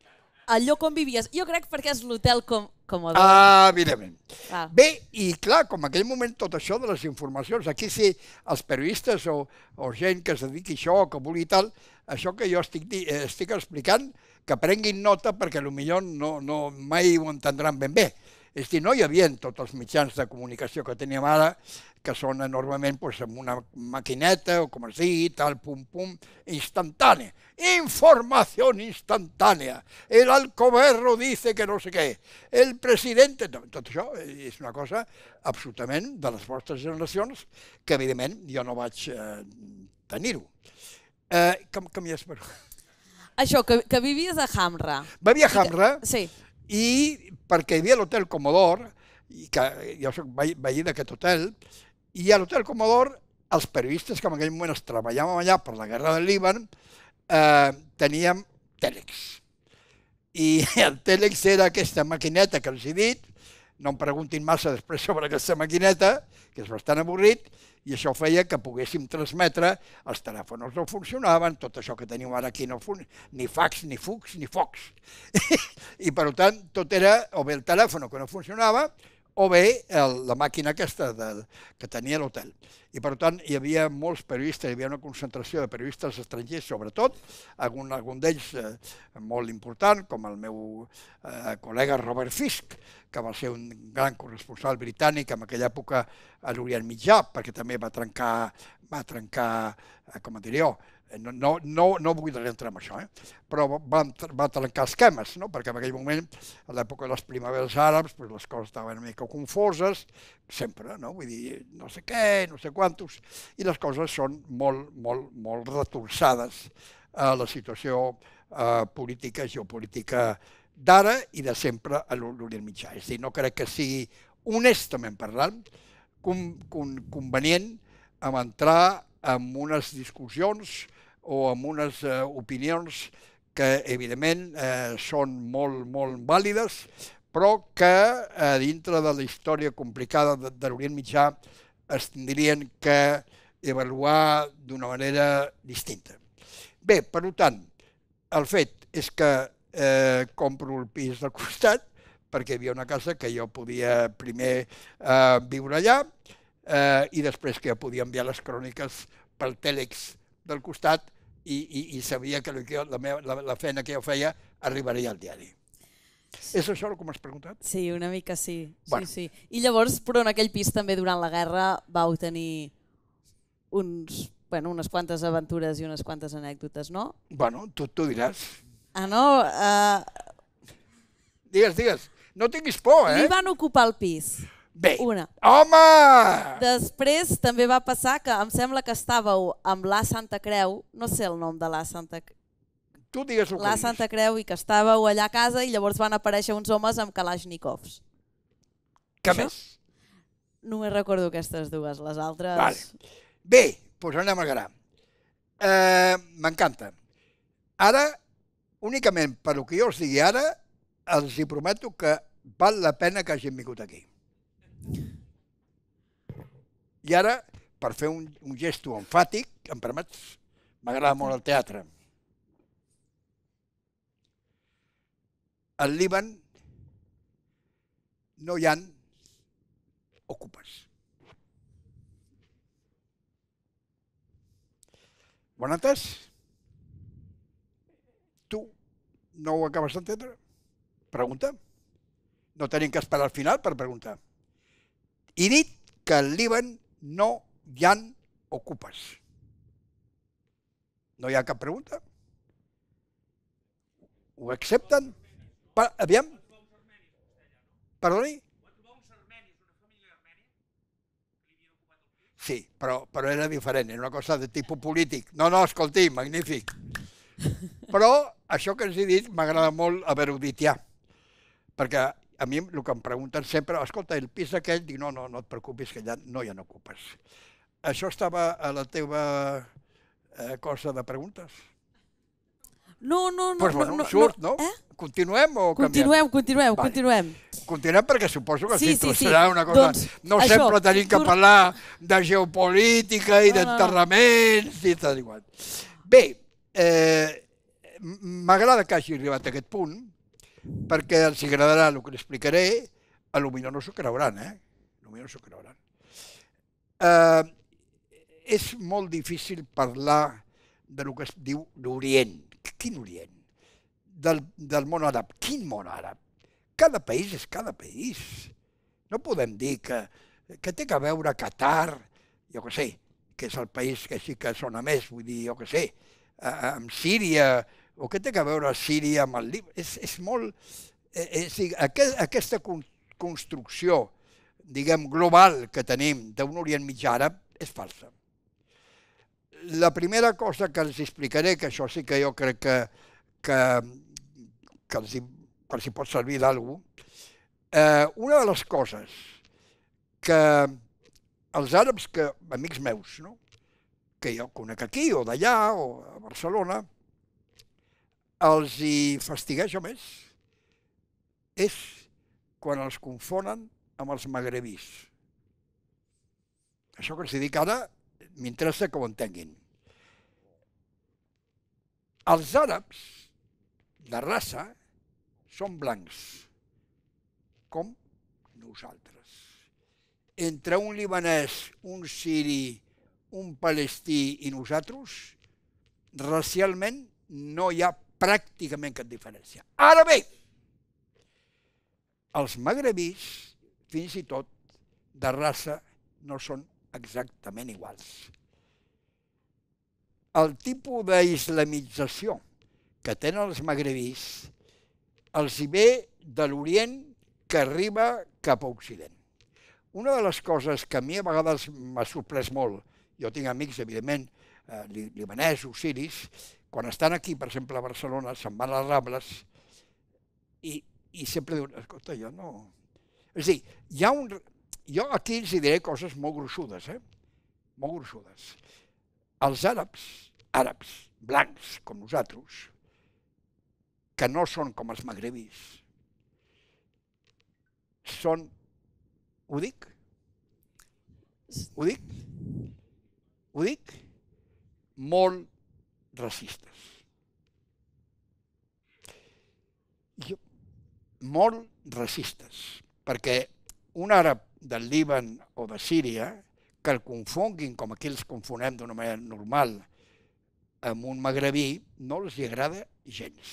El lloc on vivies. Jo crec perquè és l'hotel com Comodor. Ah, evidentment. Ah. Bé, i clar, com en aquell moment tot això de les informacions, aquí sí, els periodistes o, o gent que es dediqui a això, que vulgui tal, això que jo estic, estic explicant, que prenguin nota perquè potser no, no, mai ho entendran ben bé. És a dir, no hi havia tots els mitjans de comunicació que teníem ara, que són enormement pues, amb una maquineta, o com es digui, tal, pum, pum, instantània. Informació instantània. El Alcoberro dice que no sé què. El presidente... Tot això és una cosa absolutament de les vostres generacions que, evidentment, jo no vaig eh, tenir-ho. Eh, que, que m'hi has per... Això, que, que vivies a Hamra. Vivia a Hamra, sí. I perquè hi havia l'Hotel Comodor, i que jo soc veí d'aquest hotel, i a l'Hotel Comodor els periodistes que en aquell moment es treballàvem allà per la guerra del Líban eh, teníem Tèlex. I el Tèlex era aquesta maquineta que els he dit, no em preguntin massa després sobre aquesta maquineta, que és bastant avorrit, i això feia que poguéssim transmetre, els telèfons no funcionaven, tot això que tenim ara aquí no funcionava, ni fax, ni fux, ni fox. I per tant, tot era o bé el telèfon que no funcionava, o bé el, la màquina aquesta del, que tenia l'hotel. I per tant, hi havia molts periodistes, hi havia una concentració de periodistes estrangers, sobretot, algun, algun d'ells eh, molt important, com el meu eh, col·lega Robert Fisk, que va ser un gran corresponsal britànic en aquella època a l'Orient Mitjà, perquè també va trencar, va trencar eh, com et diré jo, no, no, no, no vull entrar en això, eh? Però va, va trencar esquemes, no? Perquè en aquell moment, a l'època de les primaveres àrabs, pues les coses estaven una mica confoses, sempre, no? Vull dir, no sé què, no sé quantos, i les coses són molt, molt, molt retorçades a la situació eh, política, geopolítica d'ara i de sempre a l'Orient Mitjà. És a dir, no crec que sigui, honestament parlant, com, com, convenient amb entrar en unes discussions o en unes eh, opinions que, evidentment, eh, són molt, molt vàlides, però que, eh, dintre de la història complicada de, de l'Orient Mitjà, es tindrien que avaluar d'una manera distinta. Bé, per tant, el fet és que eh, compro el pis del costat, perquè hi havia una casa que jo podia primer eh, viure allà, eh, i després que jo podia enviar les cròniques pel Tèlex del costat i, i, i sabia que la, meva, la, la feina que jo feia arribaria al diari. És això el que m'has preguntat? Sí, una mica sí. Bueno. sí, sí. I llavors, però en aquell pis també durant la guerra vau tenir uns, bueno, unes quantes aventures i unes quantes anècdotes, no? Bueno, tu, tu diràs. Ah, no? Uh... Digues, digues. No tinguis por, eh? Li van ocupar el pis. Bé. Una. Home! Després també va passar que em sembla que estàveu amb la Santa Creu, no sé el nom de la Santa Creu, Tu digues el que la digues. Santa Creu, i que estàveu allà a casa i llavors van aparèixer uns homes amb kalashnikovs. Què Això? més? Només recordo aquestes dues, les altres... Vale. Bé, Doncs anem al gra. Eh, M'encanta. Ara, únicament per el que jo us digui ara, els hi prometo que val la pena que hagin vingut aquí. I ara, per fer un, un gesto emfàtic, em permets, m'agrada molt el teatre. Al Líban no hi ha ocupes. Ho han entès? Tu no ho acabes d'entendre? Pregunta. No tenim que esperar al final per preguntar. He dit que al Líban no hi ha ocupes. No hi ha cap pregunta? Ho accepten? Pa, aviam? Perdoni? Sí, però, però era diferent, era una cosa de tipus polític. No, no, escolti, magnífic. Però això que ens he dit m'agrada molt haver-ho dit ja. Perquè a mi el que em pregunten sempre, escolta, el pis aquell, dic, no, no, no et preocupis, que ja no hi ha ocupes. Això estava a la teva eh, cosa de preguntes? No, no, no. Doncs pues, bueno, no, surt, no? no? Eh? Continuem o canviem? Continuem, continuem, vale. continuem. Continuem perquè suposo que sí, sí, sí, sí. serà una cosa... Doncs, no això, sempre tenim que tu... parlar de geopolítica i no, d'enterraments i tal igual. Bé, eh, m'agrada que hagi arribat a aquest punt perquè els agradarà el que li explicaré, a potser no s'ho creuran, eh? Potser no s'ho creuran. Eh, és molt difícil parlar de lo que es diu l'Orient. Quin Orient? Del, del món àrab. Quin món àrab? Cada país és cada país. No podem dir que, que té que veure Qatar, jo què sé, que és el país que sí que sona més, vull dir, jo què sé, amb Síria, o que té que veure Síria amb el Líban. És, és molt... Eh, és, aquest, aquesta construcció, diguem, global que tenim d'un Orient Mig àrab és falsa. La primera cosa que els explicaré, que això sí que jo crec que, que, que els, que els hi pot servir d'alguna cosa, eh, una de les coses que els àrabs, que, amics meus, no? Que jo conec aquí o d'allà o a Barcelona, els hi fastigueja més és quan els confonen amb els magrebís. Això que els dic ara m'interessa que ho entenguin. Els àrabs de raça són blancs, com nosaltres. Entre un libanès, un siri, un palestí i nosaltres, racialment no hi ha pràcticament cap diferència. Ara bé, els magrebís, fins i tot, de raça, no són exactament iguals. El tipus d'islamització que tenen els magrebís els hi ve de l'Orient que arriba cap a Occident. Una de les coses que a mi a vegades m'ha sorprès molt, jo tinc amics, evidentment, eh, libanesos, siris, quan estan aquí, per exemple, a Barcelona, se'n van a les Rambles i, i sempre diuen, escolta, jo no... És a dir, hi ha un... Jo aquí els diré coses molt gruixudes, eh? Molt gruixudes. Els àrabs, àrabs, blancs, com nosaltres, que no són com els magrebís, són, ho dic? Ho dic? Ho dic? Molt racistes. Jo, molt racistes, perquè un àrab del Líban o de Síria, que el confonguin, com aquí els confonem d'una manera normal, amb un magrebí, no els hi agrada gens.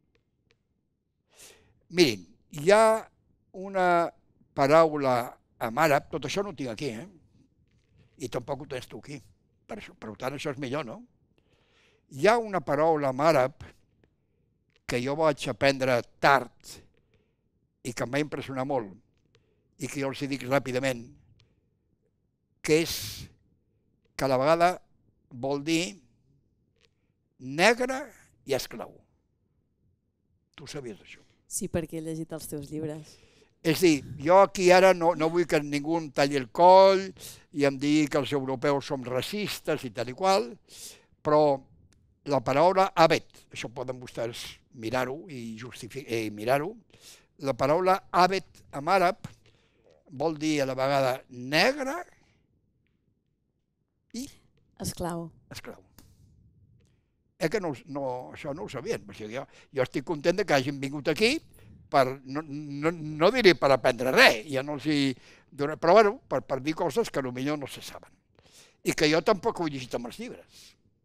Mirin, hi ha una paraula en àrab, tot això no ho tinc aquí, eh? I tampoc ho tens tu aquí, per, per tant això és millor, no? Hi ha una paraula en àrab que jo vaig aprendre tard i que em va impressionar molt, i que jo els dic ràpidament, que és que a la vegada vol dir negre i esclau. Tu sabies això? Sí, perquè he llegit els teus llibres. És dir, jo aquí ara no, no vull que ningú em talli el coll i em digui que els europeus som racistes i tal i qual, però la paraula abet, això poden vostès mirar-ho i, i mirar-ho, la paraula abet en àrab vol dir a la vegada negre i esclau. esclau. Eh que no, no, això no ho sabien. O sigui, jo, jo estic content de que hagin vingut aquí per, no, no, no diré per aprendre res, ja no els hi dono, però bueno, per, per dir coses que potser no se saben. I que jo tampoc ho he llegit amb els llibres.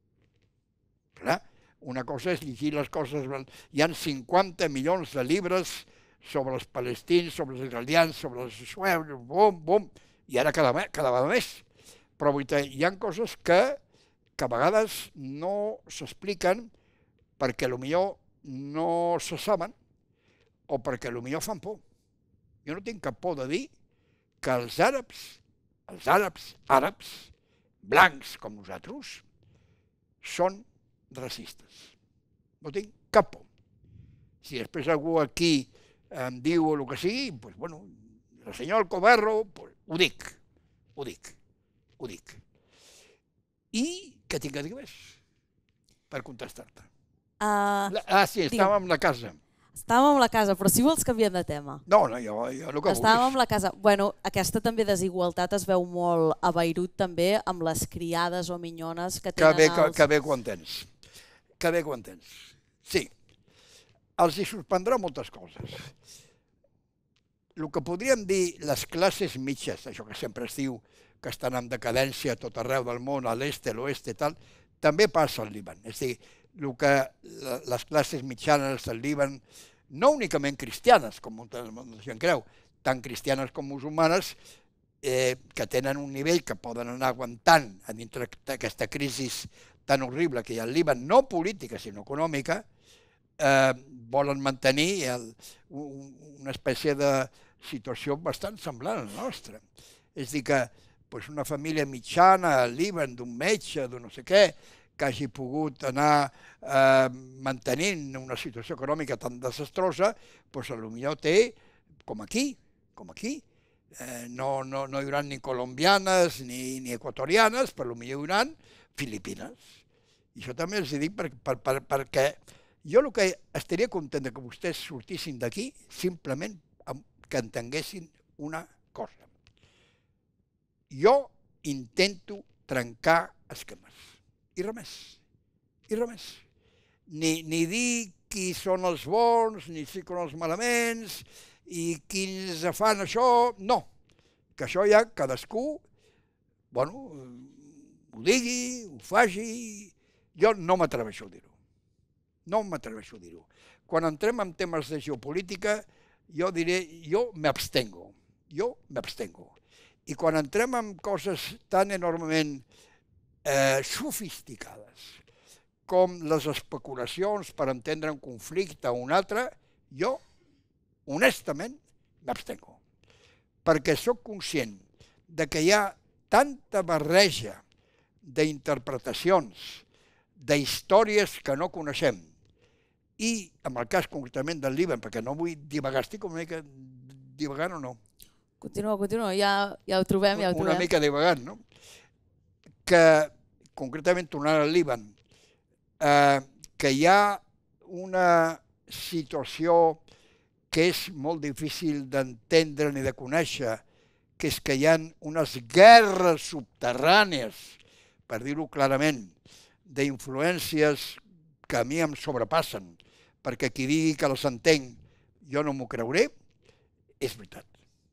Clar, una cosa és llegir les coses, hi ha cinquanta milions de llibres sobre els palestins, sobre els israelians, sobre els sueus, bum, bum, i ara cada, cada vegada més. Però hi ha coses que, que a vegades no s'expliquen perquè potser no se saben o perquè potser fan por. Jo no tinc cap por de dir que els àrabs, els àrabs, àrabs, blancs com nosaltres, són racistes. No tinc cap por. Si després algú aquí em diu el que sigui, doncs, bueno, el senyor Alcoberro, pues, ho dic, ho dic, ho dic. I què tinc a dir més per contestar-te? Uh, ah, sí, estàvem a la casa. Estàvem a la casa, però si vols canviem de tema. No, no, jo, jo el que Estàvem vulguis. a la casa. Bueno, aquesta també desigualtat es veu molt a Beirut també, amb les criades o minyones que Que tenen bé que, els... que bé que ho entens. Que bé que ho entens. Sí. Els hi sorprendrà moltes coses. El que podríem dir les classes mitges, això que sempre es diu que estan en decadència a tot arreu del món, a l'est, a l'oest i tal, també passa al Líban. És a dir, el que les classes mitjanes del Líban, no únicament cristianes, com molta gent creu, tant cristianes com musulmanes, eh, que tenen un nivell que poden anar aguantant a dintre d'aquesta crisi tan horrible que hi ha al Líban, no política sinó econòmica, eh, volen mantenir el, un, una espècie de situació bastant semblant a la nostra. És a dir que pues, una família mitjana al Líban, d'un metge, d'un no sé què, que hagi pogut anar eh, mantenint una situació econòmica tan desastrosa, doncs potser té, com aquí, com aquí, eh, no, no, no hi haurà ni colombianes ni, ni equatorianes, però potser hi haurà filipines. I això també els dic per, per, per, perquè jo el que estaria content que vostès sortissin d'aquí simplement que entenguessin una cosa. Jo intento trencar esquemes. I res més. I res més. Ni, ni dir qui són els bons, ni si són els malaments, i quins fan això, no. Que això ja cadascú, bueno, ho digui, ho faci, jo no m'atreveixo a dir-ho. No m'atreveixo a dir-ho. Quan entrem en temes de geopolítica, jo diré, jo m'abstengo. Jo m'abstengo. I quan entrem en coses tan enormement eh, sofisticades com les especulacions per entendre un conflicte o un altre, jo, honestament, m'abstengo. Perquè sóc conscient de que hi ha tanta barreja d'interpretacions, d'històries que no coneixem. I, en el cas concretament del Líban, perquè no vull divagar, estic una mica divagant o no? Continua, continua, ja, ja ho trobem, ja ho trobem. Una mica divagant, no? Que, concretament, tornant al Líban, eh, que hi ha una situació que és molt difícil d'entendre ni de conèixer, que és que hi ha unes guerres subterrànies, per dir-ho clarament, d'influències que a mi em sobrepassen, perquè qui digui que les entenc jo no m'ho creuré, és veritat.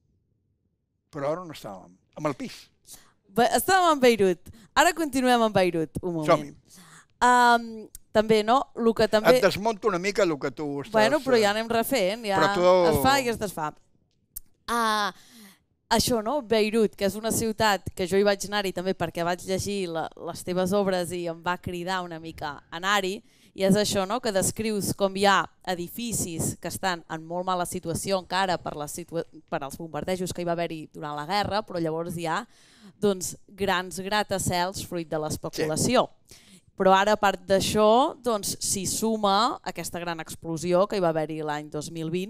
Però ara on estàvem? Amb el pis. Estàvem en Beirut. Ara continuem en Beirut, un moment. Som-hi. Um, també, no? El que també... Et desmonto una mica el que tu estàs... Bueno, però ja anem refent, ja tu... es fa i es desfà. Uh, això, no? Beirut, que és una ciutat que jo hi vaig anar-hi també perquè vaig llegir la, les teves obres i em va cridar una mica a anar-hi, i és això, no? Que descrius com hi ha edificis que estan en molt mala situació encara per, la situa per als bombardejos que hi va haver-hi durant la guerra, però llavors hi ha doncs, grans gratacels fruit de l'especulació. Sí. Però ara, a part d'això, doncs, s'hi suma aquesta gran explosió que hi va haver-hi l'any dos mil vint,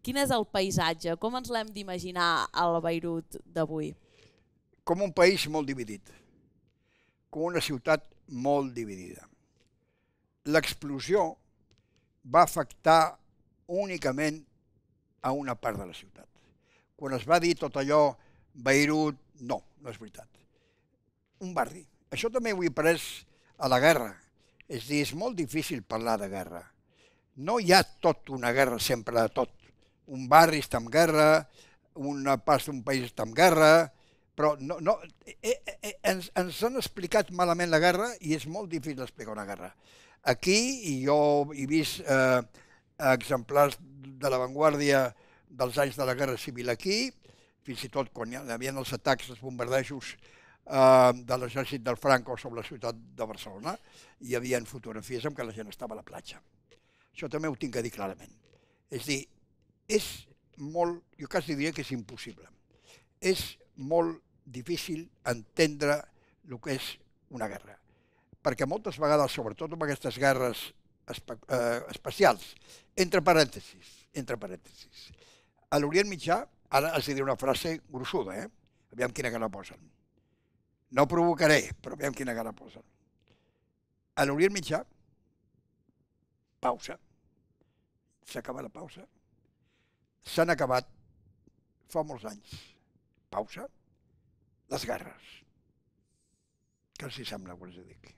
Quin és el paisatge? Com ens l'hem d'imaginar al Beirut d'avui? Com un país molt dividit, com una ciutat molt dividida. L'explosió va afectar únicament a una part de la ciutat. Quan es va dir tot allò, Beirut, no, no és veritat. Un barri. Això també ho he après a la guerra. És a dir, és molt difícil parlar de guerra. No hi ha tot una guerra sempre de tot. Un barri està en guerra, una part d'un país està en guerra, però no, no, eh, eh, ens, ens han explicat malament la guerra i és molt difícil explicar una guerra. Aquí, i jo he vist eh, exemplars de l'avantguàrdia dels anys de la Guerra Civil aquí, fins i tot quan hi havia els atacs, els bombardejos eh, de l'exèrcit del Franco sobre la ciutat de Barcelona, hi havia fotografies en què la gent estava a la platja. Això també ho tinc que dir clarament. És a dir, és molt, jo quasi diria que és impossible. És molt difícil entendre el que és una guerra. Perquè moltes vegades, sobretot amb aquestes guerres espe eh, especials, entre parèntesis, entre parèntesis, a l'Orient Mitjà, ara els diré una frase gruixuda, eh? Aviam quina cara posen. No provocaré, però aviam quina cara posen. A l'Orient Mitjà, pausa. S'acaba la pausa. S'han acabat fa molts anys. Pausa. Les guerres. Què els sembla que els dic?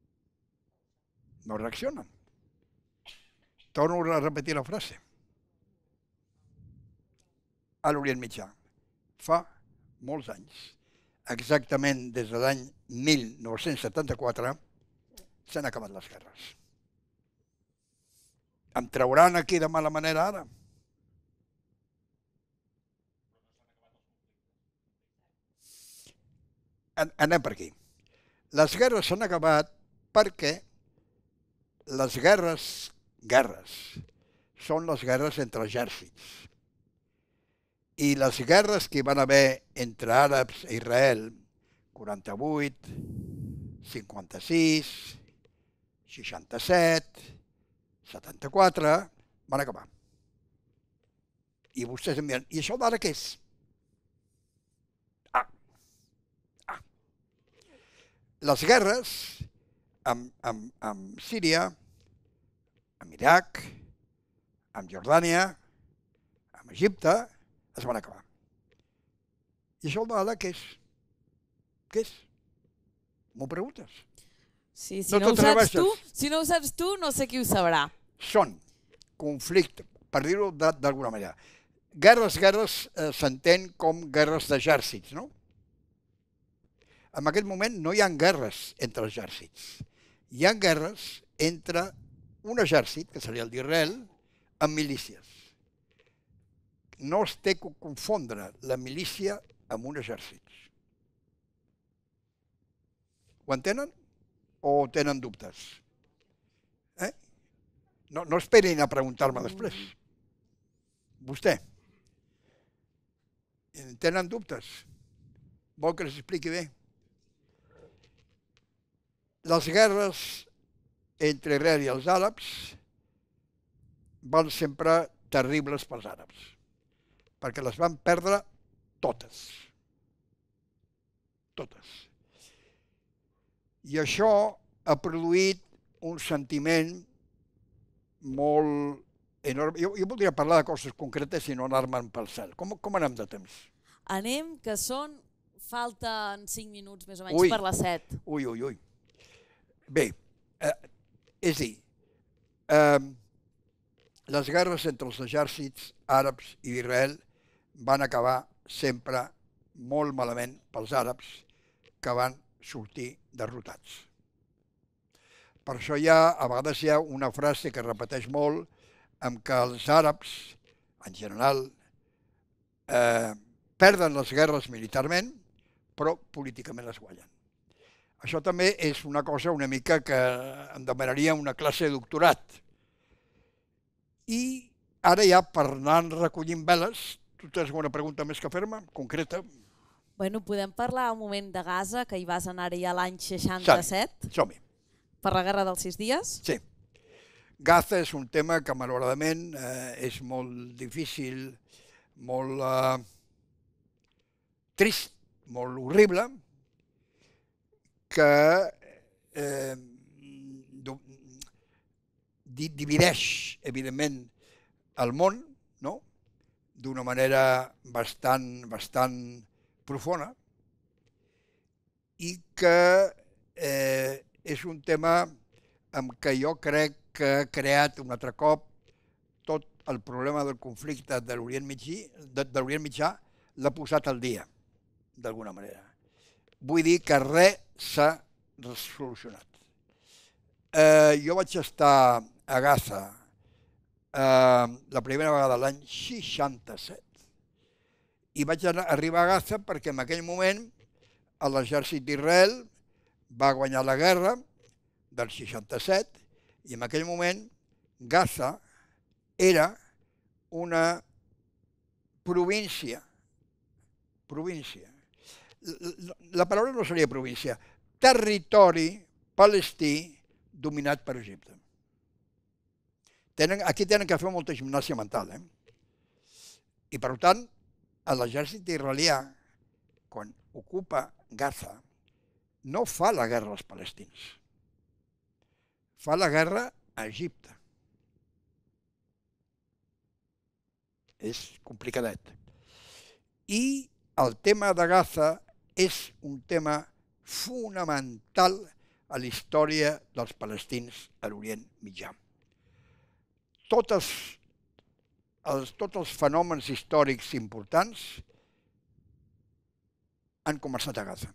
No reaccionen. Torno a repetir la frase. A l'Orient Mitjà, fa molts anys, exactament des de l'any mil nou-cents setanta-quatre, s'han acabat les guerres. Em trauran aquí de mala manera ara? Anem per aquí. Les guerres s'han acabat perquè les guerres, guerres, són les guerres entre exèrcits. I les guerres que hi van haver entre àrabs i Israel, quaranta-vuit, cinquanta-sis, seixanta-set, setanta-quatre, van acabar. I vostès em diran, i això d'ara què és? Les guerres amb, amb, amb Síria, amb Iraq, amb Jordània, amb Egipte, es van acabar. I això d'ara què és? Què és? M'ho preguntes? Sí, si no, no ho saps tu, si no ho saps tu, no sé qui ho sabrà. Són conflictes, per dir-ho d'alguna manera. Guerres, guerres eh, s'entén com guerres d'exèrcits, no? En aquest moment no hi ha guerres entre exèrcits. Hi ha guerres entre un exèrcit, que seria el d'Israel, amb milícies. No es té que confondre la milícia amb un exèrcit. Ho entenen? O tenen dubtes? Eh? No, no esperin a preguntar-me després. Vostè? Tenen dubtes? Vol que els expliqui bé? Les guerres entre Israel i els àrabs van sempre terribles pels àrabs, perquè les van perdre totes. Totes. I això ha produït un sentiment molt enorme. Jo, jo voldria parlar de coses concretes i no anar-me'n pel cel. Com, com anem de temps? Anem, que són... Falten cinc minuts més o menys ui, per les set. Ui, ui, ui. Bé, eh, és a dir, eh, les guerres entre els exèrcits àrabs i d'Israel van acabar sempre molt malament pels àrabs, que van sortir derrotats. Per això hi ha, a vegades hi ha una frase que es repeteix molt, en què els àrabs, en general, eh, perden les guerres militarment, però políticament les guanyen. Això també és una cosa una mica que em demanaria una classe de doctorat. I ara ja per anar recollint veles, tu tens alguna pregunta més que fer-me, concreta? Bueno, podem parlar un moment de Gaza, que hi vas anar ja l'any seixanta-set? Som-hi. Per la Guerra dels Sis Dies? Sí. Gaza és un tema que malauradament eh, és molt difícil, molt eh, trist, molt horrible, que eh, divideix, evidentment, el món, no?, d'una manera bastant, bastant profunda, i que eh, és un tema amb què jo crec que ha creat un altre cop tot el problema del conflicte de l'Orient Mitjà, de, de l'Orient Mitjà l'ha posat al dia, d'alguna manera. Vull dir que res s'ha solucionat. Eh, jo vaig estar a Gaza eh, la primera vegada l'any seixanta-set i vaig arribar a Gaza perquè en aquell moment l'exèrcit d'Israel va guanyar la guerra del seixanta-set i en aquell moment Gaza era una província, província, la paraula no seria província, territori palestí dominat per Egipte. Tenen, aquí tenen que fer molta gimnàsia mental, eh? I per tant, l'exèrcit israelià, quan ocupa Gaza, no fa la guerra als palestins, fa la guerra a Egipte. És complicadet. I el tema de Gaza és un tema fonamental a la història dels palestins a l'Orient Mitjà. Totes els, tots els fenòmens històrics importants han començat a Gaza.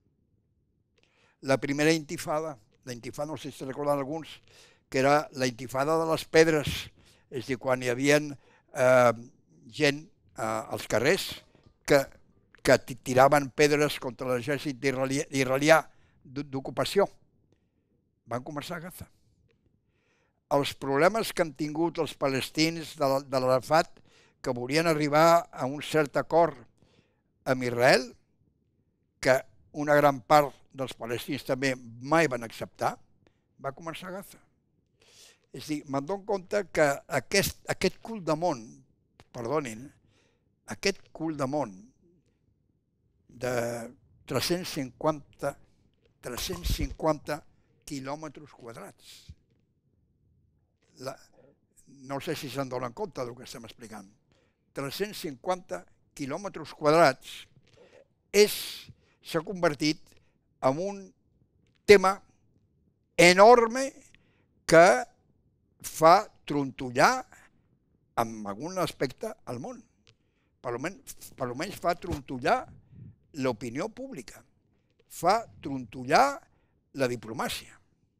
La primera intifada, la intifada, no sé si recorden alguns, que era la intifada de les pedres, és a dir, quan hi havia eh, gent eh, als carrers que, que tiraven pedres contra l'exèrcit israelià d'ocupació. Van començar a Gaza. Els problemes que han tingut els palestins de l'Arafat, que volien arribar a un cert acord amb Israel, que una gran part dels palestins també mai van acceptar, va començar a Gaza. És a dir, me'n dono compte que aquest, aquest cul de món, perdonin, aquest cul de món de tres-cents cinquanta, tres-cents cinquanta quilòmetres quadrats. La, no sé si se'n donen compte del que estem explicant. tres-cents cinquanta quilòmetres quadrats és, s'ha convertit en un tema enorme que fa trontollar en algun aspecte al món. Per almenys, per almenys fa trontollar l'opinió pública, fa trontollar la diplomàcia.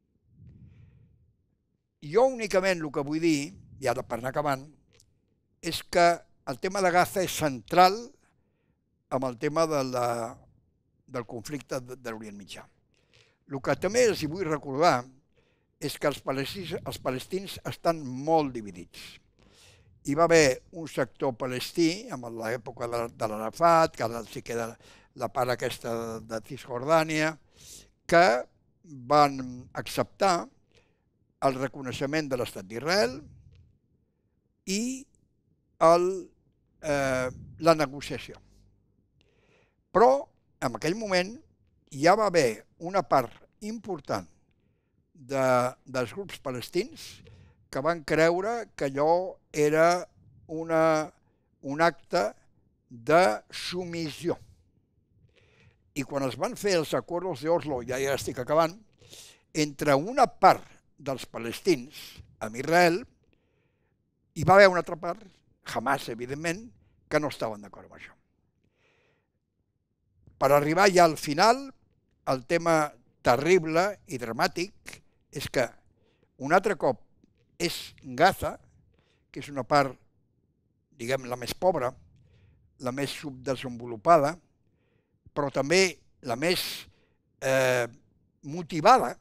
Jo únicament el que vull dir, i ara per anar acabant, és que el tema de Gaza és central amb el tema de la, del conflicte de, de l'Orient Mitjà. El que també els vull recordar és que els palestins, els palestins estan molt dividits. Hi va haver un sector palestí, en l'època de l'Arafat, que ara sí queda la part aquesta de Cisjordània, que van acceptar el reconeixement de l'Estat d'Israel i el, eh, la negociació. Però en aquell moment ja va haver una part important de, dels grups palestins que van creure que allò era una, un acte de submissió. I quan es van fer els acords d'Oslo, ja ja estic acabant, entre una part dels palestins amb Israel, hi va haver una altra part, Hamas, evidentment, que no estaven d'acord amb això. Per arribar ja al final, el tema terrible i dramàtic és que un altre cop és Gaza, que és una part, diguem, la més pobra, la més subdesenvolupada, però també la més eh, motivada,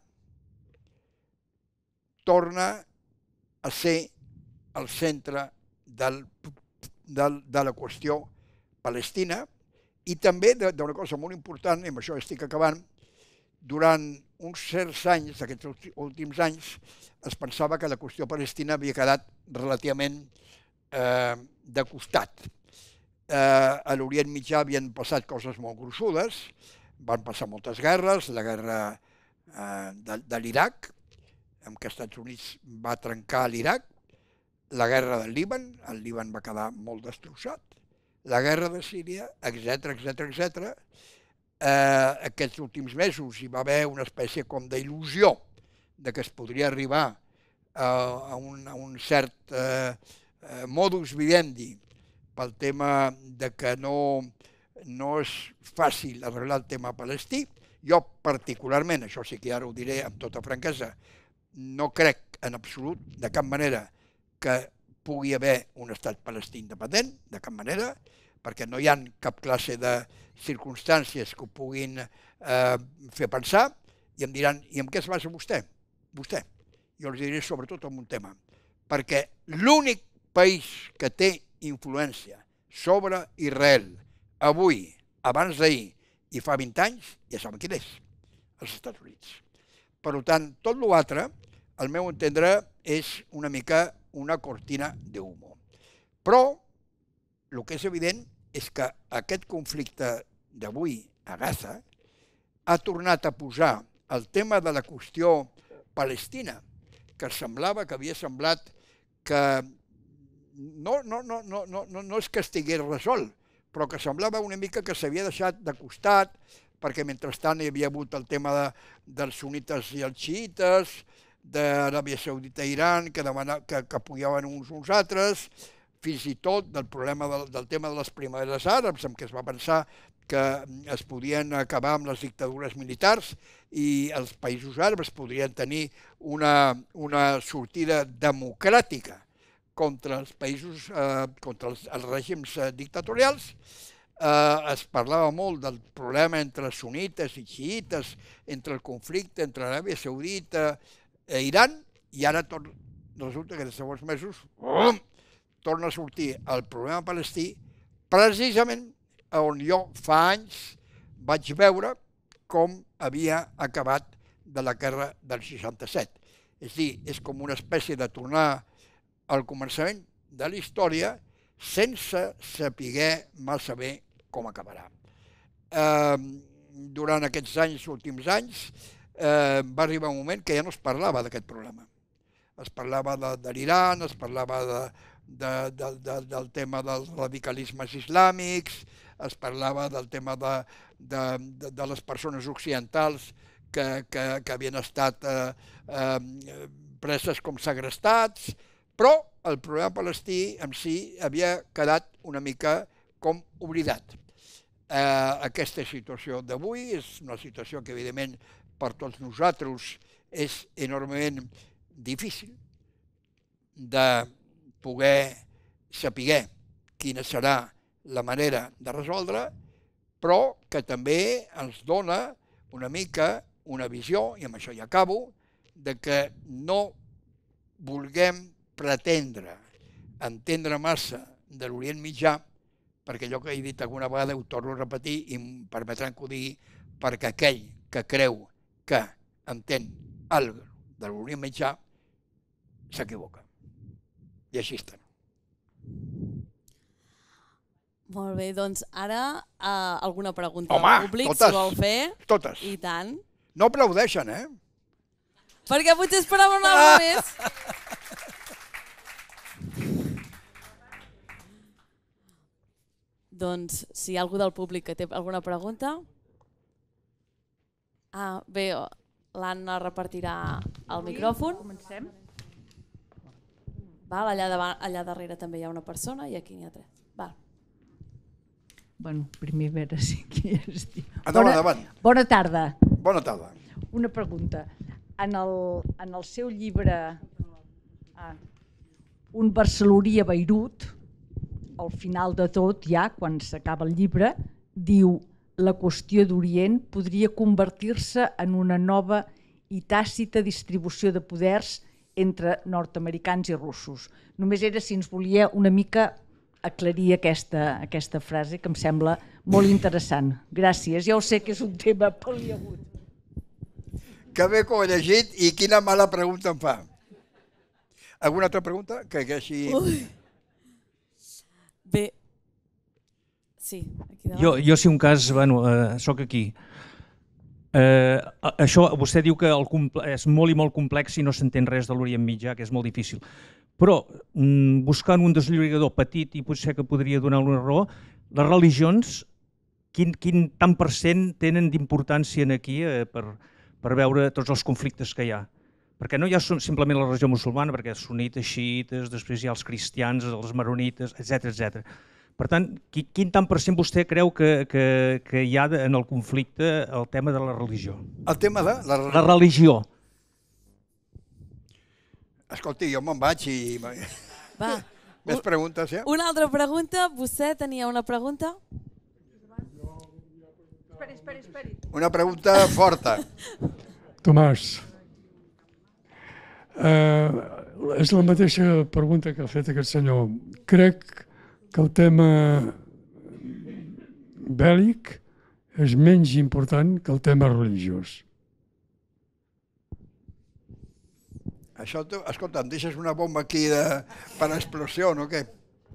torna a ser el centre del, del, de la qüestió palestina i també d'una cosa molt important, i amb això estic acabant, durant uns certs anys, aquests últims anys, es pensava que la qüestió palestina havia quedat relativament eh, de costat. Eh, a l'Orient Mitjà havien passat coses molt gruixudes, van passar moltes guerres, la guerra eh, de, de l'Iraq, en què els Estats Units va trencar l'Iraq, la guerra del Líban, el Líban va quedar molt destrossat, la guerra de Síria, etcètera, etcètera, etcètera. Eh, aquests últims mesos hi va haver una espècie com d'il·lusió de que es podria arribar a, a, un, a un cert eh, eh, modus vivendi pel tema de que no, no és fàcil arreglar el tema palestí. Jo particularment, això sí que ara ho diré amb tota franquesa, no crec en absolut, de cap manera, que pugui haver un estat palestí independent, de cap manera, perquè no hi ha cap classe de circumstàncies que ho puguin eh, fer pensar, i em diran, i en què es basa vostè? Vostè. Jo els diré sobretot en un tema, perquè l'únic país que té influència sobre Israel avui, abans d'ahir i fa vint anys, ja saben quin és, els Estats Units. Per tant, tot l'altre, al meu entendre, és una mica una cortina d'humo. Però el que és evident és que aquest conflicte d'avui a Gaza ha tornat a posar el tema de la qüestió palestina, que semblava que havia semblat que no, no, no, no, no, no és que estigués resolt, però que semblava una mica que s'havia deixat de costat, perquè mentrestant hi havia hagut el tema de, dels sunites i els xiites, d'Aràbia Saudita i Iran, que, demana, que, que apoyaven uns uns altres, fins i tot del problema del, del tema de les primaveres àrabs, en què es va pensar que es podien acabar amb les dictadures militars i els països àrabs podrien tenir una, una sortida democràtica contra els països, eh, contra els, els règims eh, dictatorials. Eh, es parlava molt del problema entre sunites i xiites, entre el conflicte entre Aràbia Saudita i Iran, i ara tot, resulta que des de segons mesos um, torna a sortir el problema palestí, precisament on jo fa anys vaig veure com havia acabat de la guerra del seixanta-set. És a dir, és com una espècie de tornar al començament de la història sense saber massa bé com acabarà. Eh, durant aquests anys, últims anys, eh, va arribar un moment que ja no es parlava d'aquest problema. Es parlava de, de l'Iran, es parlava de, de, de, de, del tema dels radicalismes islàmics, es parlava del tema de, de, de, de les persones occidentals que, que, que havien estat eh, eh, preses com segrestats, però el problema palestí en si havia quedat una mica com oblidat. Eh, aquesta situació d'avui és una situació que, evidentment, per tots nosaltres és enormement difícil de poder saber quina serà la manera de resoldre, però que també ens dona una mica una visió, i amb això ja acabo, de que no vulguem pretendre entendre massa de l'Orient Mitjà, perquè allò que he dit alguna vegada ho torno a repetir i em permetran que ho digui, perquè aquell que creu que entén alguna cosa de l'Orient Mitjà s'equivoca. I així estan. Molt bé, doncs ara uh, alguna pregunta Home, al públic, totes, si vol fer. Totes. I tant. No aplaudeixen, eh? Perquè potser esperaven una cosa més. Doncs, si hi ha algú del públic que té alguna pregunta... Ah, bé, l'Anna repartirà el micròfon. Comencem. Val, allà, davant, allà darrere també hi ha una persona i aquí n'hi ha tres. Val. Bueno, primer a veure si qui és... Endavant, bona, endavant. Bona tarda. Bona tarda. Una pregunta. En el, en el seu llibre ah, Un barceloní a Beirut, al final de tot, ja, quan s'acaba el llibre, diu la qüestió d'Orient podria convertir-se en una nova i tàcita distribució de poders entre nord-americans i russos. Només era si ens volia una mica aclarir aquesta, aquesta frase, que em sembla molt interessant. Gràcies. Ja ho sé que és un tema peliagut. Que bé que ho he llegit i quina mala pregunta em fa. Alguna altra pregunta? Que haguessi... Ui. Bé. Sí, aquí davant. Jo, jo si un cas, bueno, eh, soc aquí. Eh, això, vostè diu que el és molt i molt complex i no s'entén res de l'Orient Mitjà, que és molt difícil. Però mm, buscant un desllorigador petit i potser que podria donar una raó, les religions, quin, quin tant per cent tenen d'importància aquí eh, per, per veure tots els conflictes que hi ha? Perquè no hi ha simplement la religió musulmana, perquè sunites, xiites, després hi ha els cristians, els maronites, etcètera etcètera. Per tant, quin tant per cent vostè creu que, que, que hi ha en el conflicte el tema de la religió? El tema de la religió? La religió. Escolti, jo me'n vaig i... Va. Més preguntes, ja? Una altra pregunta. Vostè tenia una pregunta? Esperi, esperi, esperi. Una pregunta forta. Tomàs, eh, és la mateixa pregunta que ha fet aquest senyor. Crec que el tema bèl·lic és menys important que el tema religiós. Això, escolta, em deixes una bomba aquí de, per explosió, no? Què?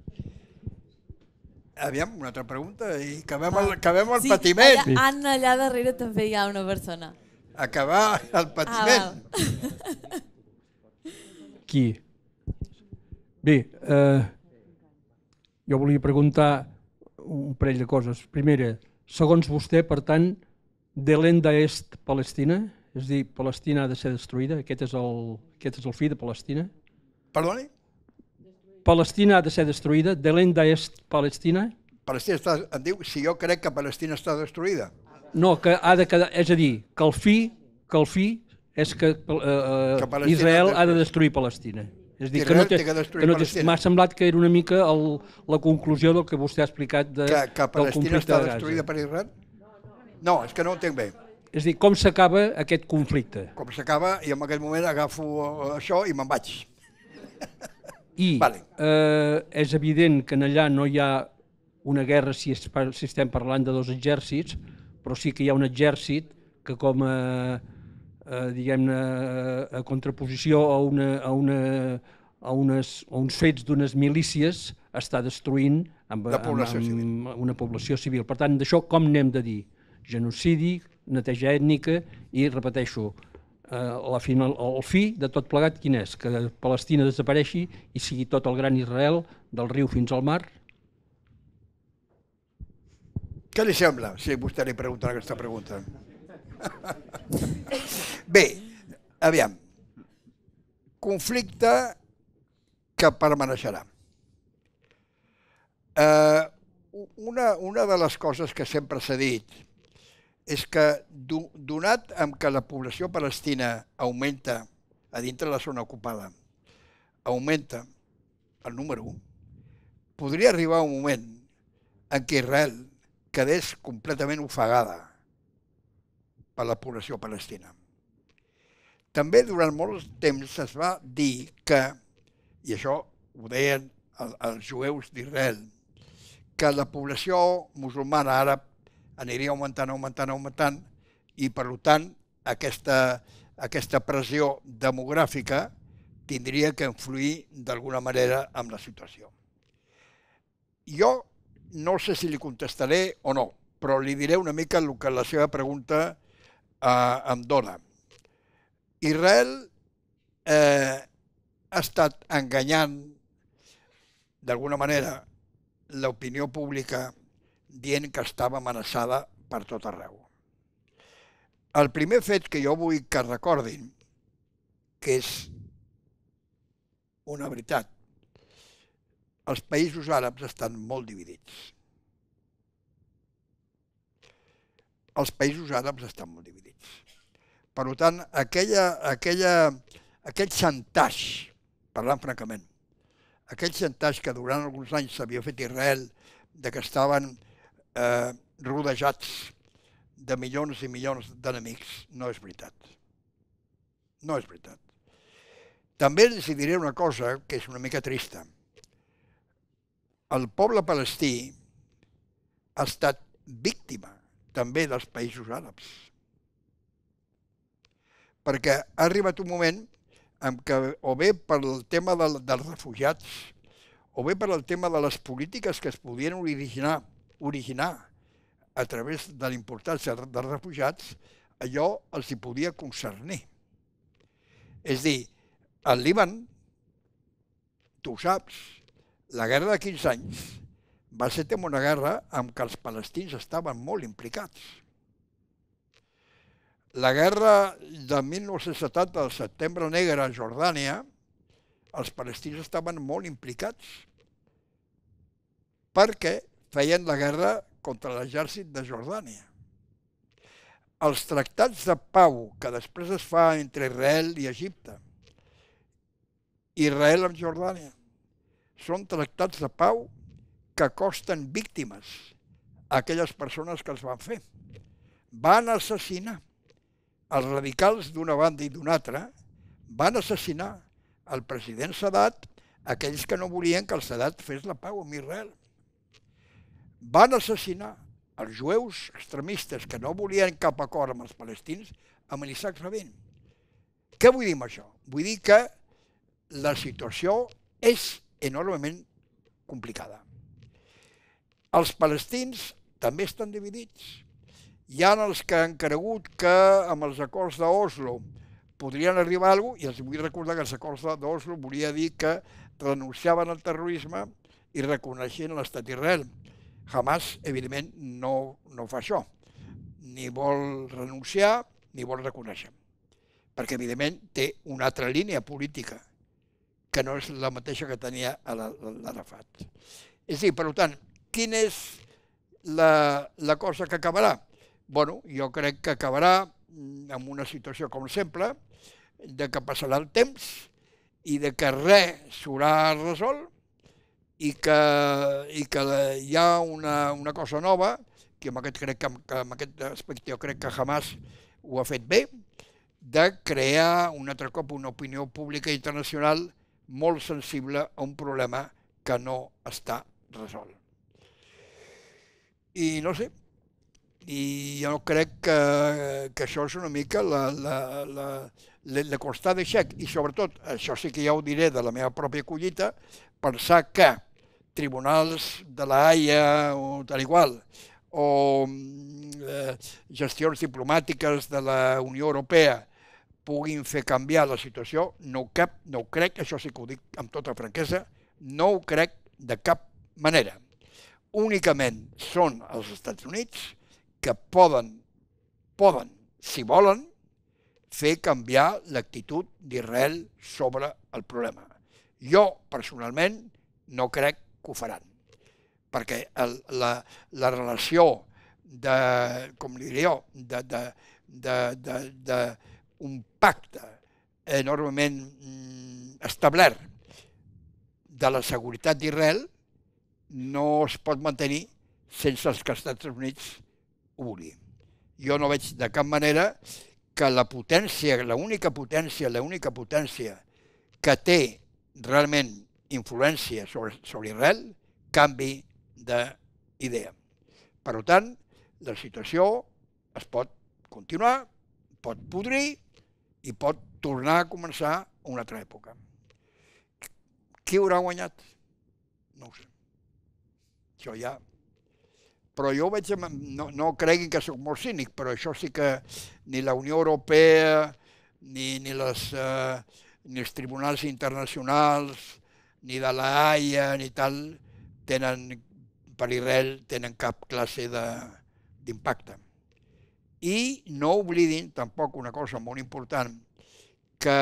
Aviam, una altra pregunta i acabem el, acabem el sí, patiment. Allà, Anna, allà darrere també hi ha una persona. Acabar el patiment. Ah, Qui? Bé, eh, jo volia preguntar un parell de coses. Primera, segons vostè, per tant, delenda est Palestina, és a dir, Palestina ha de ser destruïda? Aquest és el, aquest és el fi de Palestina? Perdoni? Palestina ha de ser destruïda? Delenda est Palestina? Palestina està, em diu si jo crec que Palestina està destruïda. No, que ha de quedar, és a dir, que el fi, que el fi és que, eh, que Israel ha de destruir Palestina. És dir, que no té, que no té, m'ha semblat que era una mica el, la conclusió del que vostè ha explicat de, que, que del Palestina conflicte està de Gaza. destruïda per Israel? No, és que no ho entenc bé. És a dir, com s'acaba aquest conflicte? Com s'acaba i en aquell moment agafo això i me'n vaig. I vale. eh, és evident que en allà no hi ha una guerra si, es, si estem parlant de dos exèrcits, però sí que hi ha un exèrcit que com a, a, diguem-ne, a contraposició a, una, a, una, a, unes, a uns fets d'unes milícies està destruint amb, la població amb, civil. amb una població civil. Per tant, d'això com n'hem de dir? Genocidi, neteja ètnica i, repeteixo, eh, la final, el fi de tot plegat quin és? Que Palestina desapareixi i sigui tot el gran Israel del riu fins al mar? Què li sembla, si vostè li pregunta aquesta pregunta? Bé, aviam. Conflicte que permaneixerà. Eh, una, una de les coses que sempre s'ha dit és que, donat amb que la població palestina augmenta a dintre la zona ocupada, augmenta el número un, podria arribar un moment en què Israel quedés completament ofegada per la població palestina. També durant molt temps es va dir que, i això ho deien els jueus d'Israel, que la població musulmana àrab aniria augmentant, augmentant, augmentant, i per tant aquesta, aquesta pressió demogràfica tindria que influir d'alguna manera en la situació. Jo no sé si li contestaré o no, però li diré una mica el que la seva pregunta eh, em dona. Israel eh, ha estat enganyant d'alguna manera l'opinió pública dient que estava amenaçada per tot arreu. El primer fet que jo vull que recordin, que és una veritat, els països àrabs estan molt dividits. Els països àrabs estan molt dividits. Per tant, aquella, aquella, aquell xantatge, parlant francament, aquell xantatge que durant alguns anys s'havia fet Israel, de que estaven eh, rodejats de milions i milions d'enemics, no és veritat. No és veritat. També els diré una cosa que és una mica trista. El poble palestí ha estat víctima també dels països àrabs. perquè ha arribat un moment en què, o bé per el tema del, dels refugiats, o bé per el tema de les polítiques que es podien originar, originar a través de la importància dels refugiats, allò els hi podia concernir. És dir, al Líban, tu ho saps, la guerra de quinze anys va ser també una guerra en què els palestins estaven molt implicats. La guerra de mil nou-cents setanta, el Setembre Negre a Jordània, els palestins estaven molt implicats perquè feien la guerra contra l'exèrcit de Jordània. Els tractats de pau que després es fa entre Israel i Egipte, Israel amb Jordània, són tractats de pau que costen víctimes a aquelles persones que els van fer. Van assassinar els radicals d'una banda i d'una altra, van assassinar el president Sadat, aquells que no volien que el Sadat fes la pau amb Israel. Van assassinar els jueus extremistes que no volien cap acord amb els palestins, amb Isaac Rabin. Què vull dir amb això? Vull dir que la situació és enormement complicada. Els palestins també estan dividits. Hi ha els que han cregut que amb els acords d'Oslo podrien arribar a alguna cosa, i els vull recordar que els acords d'Oslo volia dir que renunciaven al terrorisme i reconeixien l'estat d'Israel. Hamas, evidentment, no, no fa això. Ni vol renunciar, ni vol reconèixer. Perquè, evidentment, té una altra línia política, que no és la mateixa que tenia a l'Arafat. És a dir, per tant, quina és la, la cosa que acabarà? Bueno, jo crec que acabarà amb una situació, com sempre, de que passarà el temps i de que res s'haurà resolt i que, i que hi ha una, una cosa nova, que en aquest, crec que, que en aquest aspecte jo crec que Hamas ho ha fet bé, de crear un altre cop una opinió pública internacional molt sensible a un problema que no està resolt. I no sé, i jo crec que, que això és una mica la, la, la, la constant de xec, i sobretot, això sí que ja ho diré de la meva pròpia collita, pensar que tribunals de la Haia o tal igual, o eh, gestions diplomàtiques de la Unió Europea puguin fer canviar la situació, no ho, cap, no ho crec, això sí que ho dic amb tota franquesa, no ho crec de cap manera. Únicament són els Estats Units que poden, poden, si volen, fer canviar l'actitud d'Israel sobre el problema. Jo, personalment, no crec que ho faran, perquè el, la, la relació de, com li diré jo, de, de, de, de, de un pacte enormement establert de la seguretat d'Israel no es pot mantenir sense que els Estats Units ho vulgui. Jo no veig de cap manera que la potència, l'única potència, l'única potència que té realment influència sobre, sobre Israel canvi d'idea. Per tant, la situació es pot continuar, pot podrir i pot tornar a començar una altra època. Qui haurà guanyat? No ho sé. Això ja... Però jo veig, no, no creguin que soc molt cínic, però això sí que ni la Unió Europea, ni, ni, les, eh, ni els tribunals internacionals, ni de la Haia, ni tal, tenen, per Israel, tenen cap classe d'impacte. I no oblidin tampoc una cosa molt important, que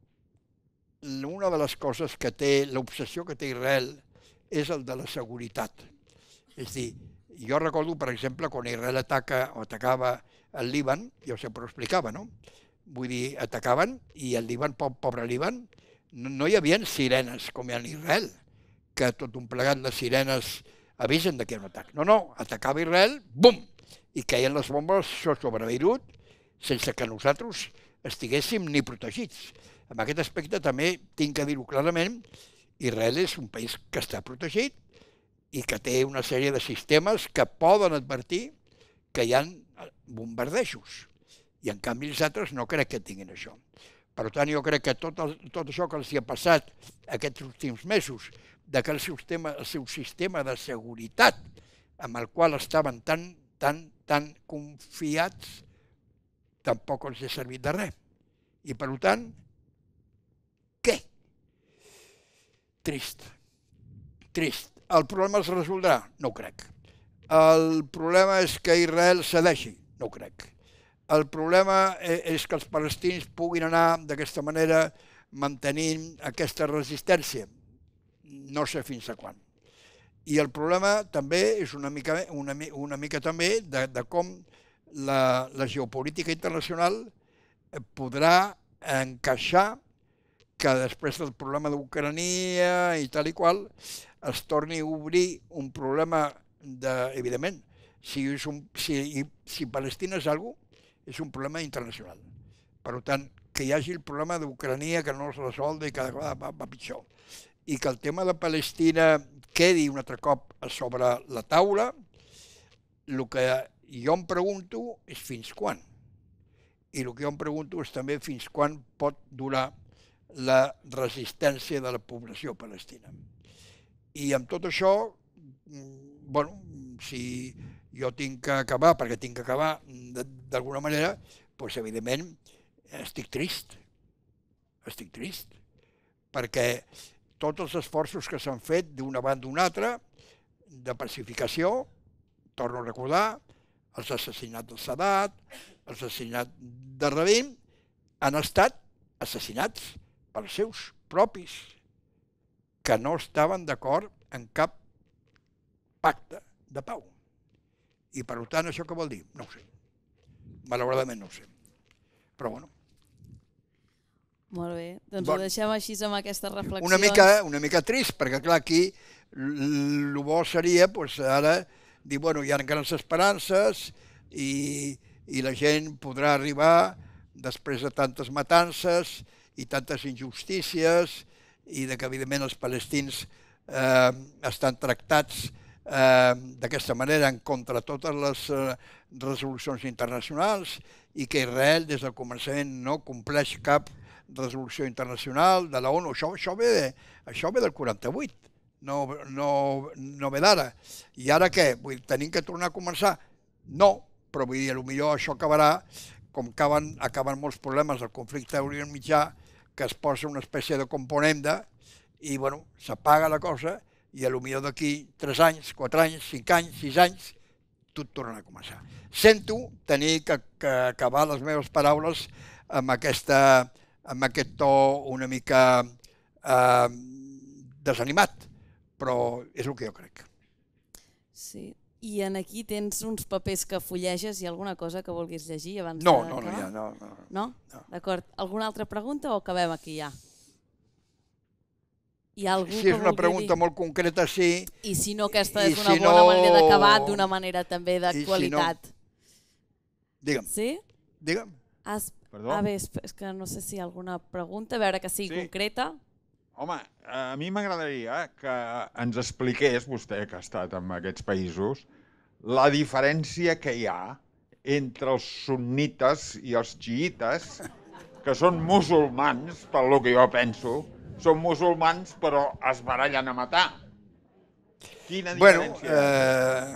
una de les coses que té, l'obsessió que té Israel, és el de la seguretat. És a dir, jo recordo, per exemple, quan Israel ataca o atacava el Líban, jo sempre ho explicava, no? Vull dir, atacaven i el Líban, pobre Líban, no, no hi havia sirenes com hi ha en Israel, que tot un plegat de sirenes avisen que hi ha un atac. No, no, atacava Israel, bum! I caien les bombes sobre Beirut sense que nosaltres estiguéssim ni protegits. En aquest aspecte també tinc que dir-ho clarament, Israel és un país que està protegit i que té una sèrie de sistemes que poden advertir que hi ha bombardejos. I en canvi els altres no crec que tinguin això. Per tant, jo crec que tot, el, tot això que els hi ha passat aquests últims mesos, de que el seu sistema, el seu sistema de seguretat amb el qual estaven tan, tan, tan confiats, tampoc els ha servit de res. I per tant, què? Trist. Trist. El problema es resoldrà? No ho crec. El problema és que Israel cedeixi? No ho crec. El problema és que els palestins puguin anar d'aquesta manera mantenint aquesta resistència. No sé fins a quan. I el problema també és una mica, una, una mica també de, de com la, la geopolítica internacional podrà encaixar que després del problema d'Ucrania i tal i qual es torni a obrir un problema de, evidentment, si, és un, si, si Palestina és alguna cosa, és un problema internacional. Per tant, que hi hagi el problema d'Ucrania que no es resolda i cada vegada va, va pitjor. I que el tema de Palestina quedi un altre cop sobre la taula, el que jo em pregunto és fins quan. I el que jo em pregunto és també fins quan pot durar la resistència de la població palestina. I amb tot això, bueno, si jo tinc que acabar, perquè tinc que acabar d'alguna manera, doncs evidentment estic trist. Estic trist. Perquè tots els esforços que s'han fet d'una banda o una altra, de pacificació, torno a recordar, els assassinats del Sadat, els assassinats de Rabin, han estat assassinats pels seus propis, que no estaven d'acord en cap pacte de pau. I per tant, això què vol dir? No ho sé. Malauradament no ho sé. Però bueno. Molt bé, doncs bon. Ho deixem així amb aquestes reflexions. Una mica, una mica trist, perquè clar, aquí el bo seria pues, ara dir, bueno, hi ha grans esperances i, i la gent podrà arribar després de tantes matances i tantes injustícies i de que evidentment els palestins eh, estan tractats eh, d'aquesta manera en contra de totes les eh, resolucions internacionals i que Israel des del començament no compleix cap resolució internacional de la ONU. Això, això, ve, de, això ve del quaranta-vuit, no, no, no ve d'ara. I ara què? Vull dir, tenim que tornar a començar? No, però vull dir, potser això acabarà, com acaben, acaben molts problemes del conflicte d'Orient Mitjà, que es posa una espècie de componenda i, bueno, s'apaga la cosa i potser d'aquí tres anys, quatre anys, cinc anys, sis anys, tot tornarà a començar. Sento tenir que, que acabar les meves paraules amb, aquesta, amb aquest to una mica eh, desanimat, però és el que jo crec. Sí. I en aquí tens uns papers que fulleges i alguna cosa que vulguis llegir abans no, de... No, no, ja, no. No? No? no. D'acord. Alguna altra pregunta o acabem aquí ja? Hi ha algú si és una pregunta dir? molt concreta, sí. I si no, aquesta és I una si bona no... manera d'acabar d'una manera també d'actualitat. Si no... Digue'm. Sí? Digue'm. Has... Perdó? A veure, és que no sé si hi ha alguna pregunta, a veure que sigui sí. concreta. Home, a mi m'agradaria que ens expliqués, vostè que ha estat en aquests països, la diferència que hi ha entre els sunnites i els xiites, que són musulmans, per lo que jo penso, són musulmans però es barallen a matar. Quina diferència? Bueno,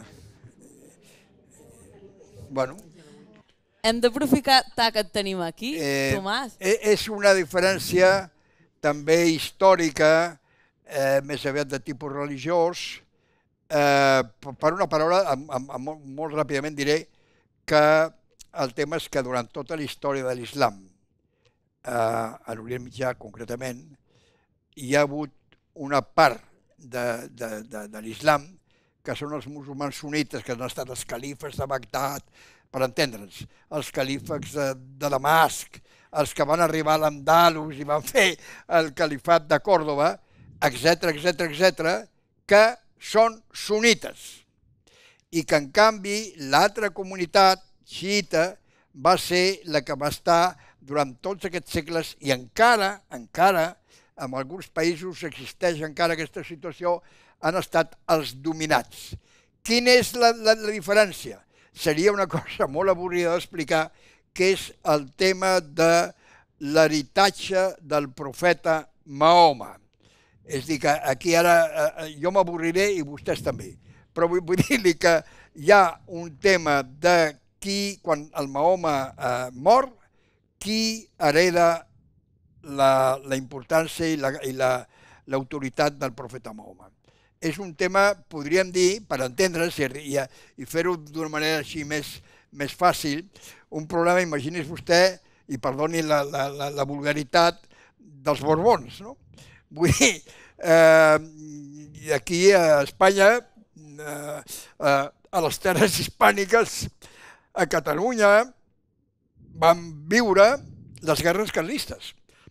eh... bueno. Hem d'aprofitar que et tenim aquí, eh, Tomàs. És una diferència també històrica, eh, més aviat de tipus religiós. Eh, per una paraula, amb, amb, amb, molt, molt ràpidament diré que el tema és que durant tota la història de l'islam, eh, a l'Orient Mitjà concretament, hi ha hagut una part de, de, de, de l'islam que són els musulmans sunites, que han estat els califes de Bagdad, per entendre'ns, els califes de, de Damasc, els que van arribar a l'Andalus i van fer el califat de Còrdova, etcètera, etcètera, etcètera, que són sunites. I que, en canvi, l'altra comunitat xiita va ser la que va estar durant tots aquests segles i encara, encara, en alguns països existeix encara aquesta situació, han estat els dominats. Quina és la, la, la diferència? Seria una cosa molt avorrida d'explicar que és el tema de l'heritatge del profeta Mahoma. És a dir, que aquí ara jo m'avorriré i vostès també, però vull dir-li que hi ha un tema de qui, quan el Mahoma eh, mor, qui hereda la, la importància i l'autoritat la, del profeta Mahoma. És un tema, podríem dir, per entendre's i, i fer-ho d'una manera així més, més fàcil, un problema, imagini's vostè, i perdoni la, la, la, la vulgaritat, dels Borbons, no? Vull dir, eh, aquí a Espanya, eh, eh, a les terres hispàniques, a Catalunya, vam viure les guerres carlistes.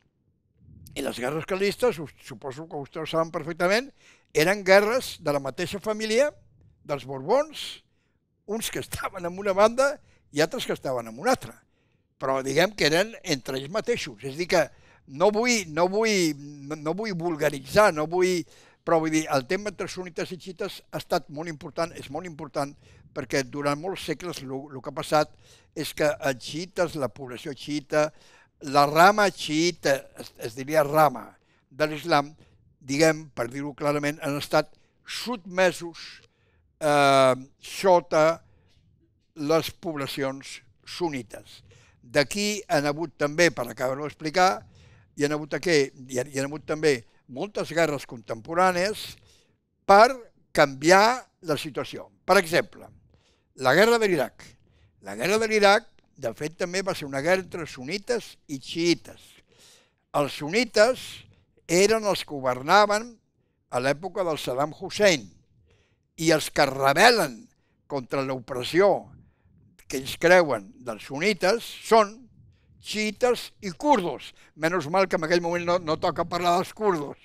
I les guerres carlistes, suposo que vostès ho saben perfectament, eren guerres de la mateixa família dels Borbons, uns que estaven en una banda i altres que estaven en una altra. Però diguem que eren entre ells mateixos. És a dir que no vull, no vull, no vull vulgaritzar, no vull, però vull dir, el tema entre sunites i xiites ha estat molt important, és molt important, perquè durant molts segles el que ha passat és que els xiites, la població xiita, la rama xiita, es, es diria rama, de l'islam, diguem, per dir-ho clarament, han estat sotmesos eh, sota les poblacions sunites. D'aquí han hagut també, per acabar-ho d'explicar, hi han hagut, aquí, hi han, hi han hagut també moltes guerres contemporànies per canviar la situació. Per exemple, la guerra de l'Iraq. La guerra de l'Iraq, de fet, també va ser una guerra entre sunites i xiites. Els sunites eren els que governaven a l'època del Saddam Hussein i els que es rebel·len contra l'opressió que ells creuen dels sunites són xiites i kurdos. Menys mal que en aquell moment no, no toca parlar dels kurdos.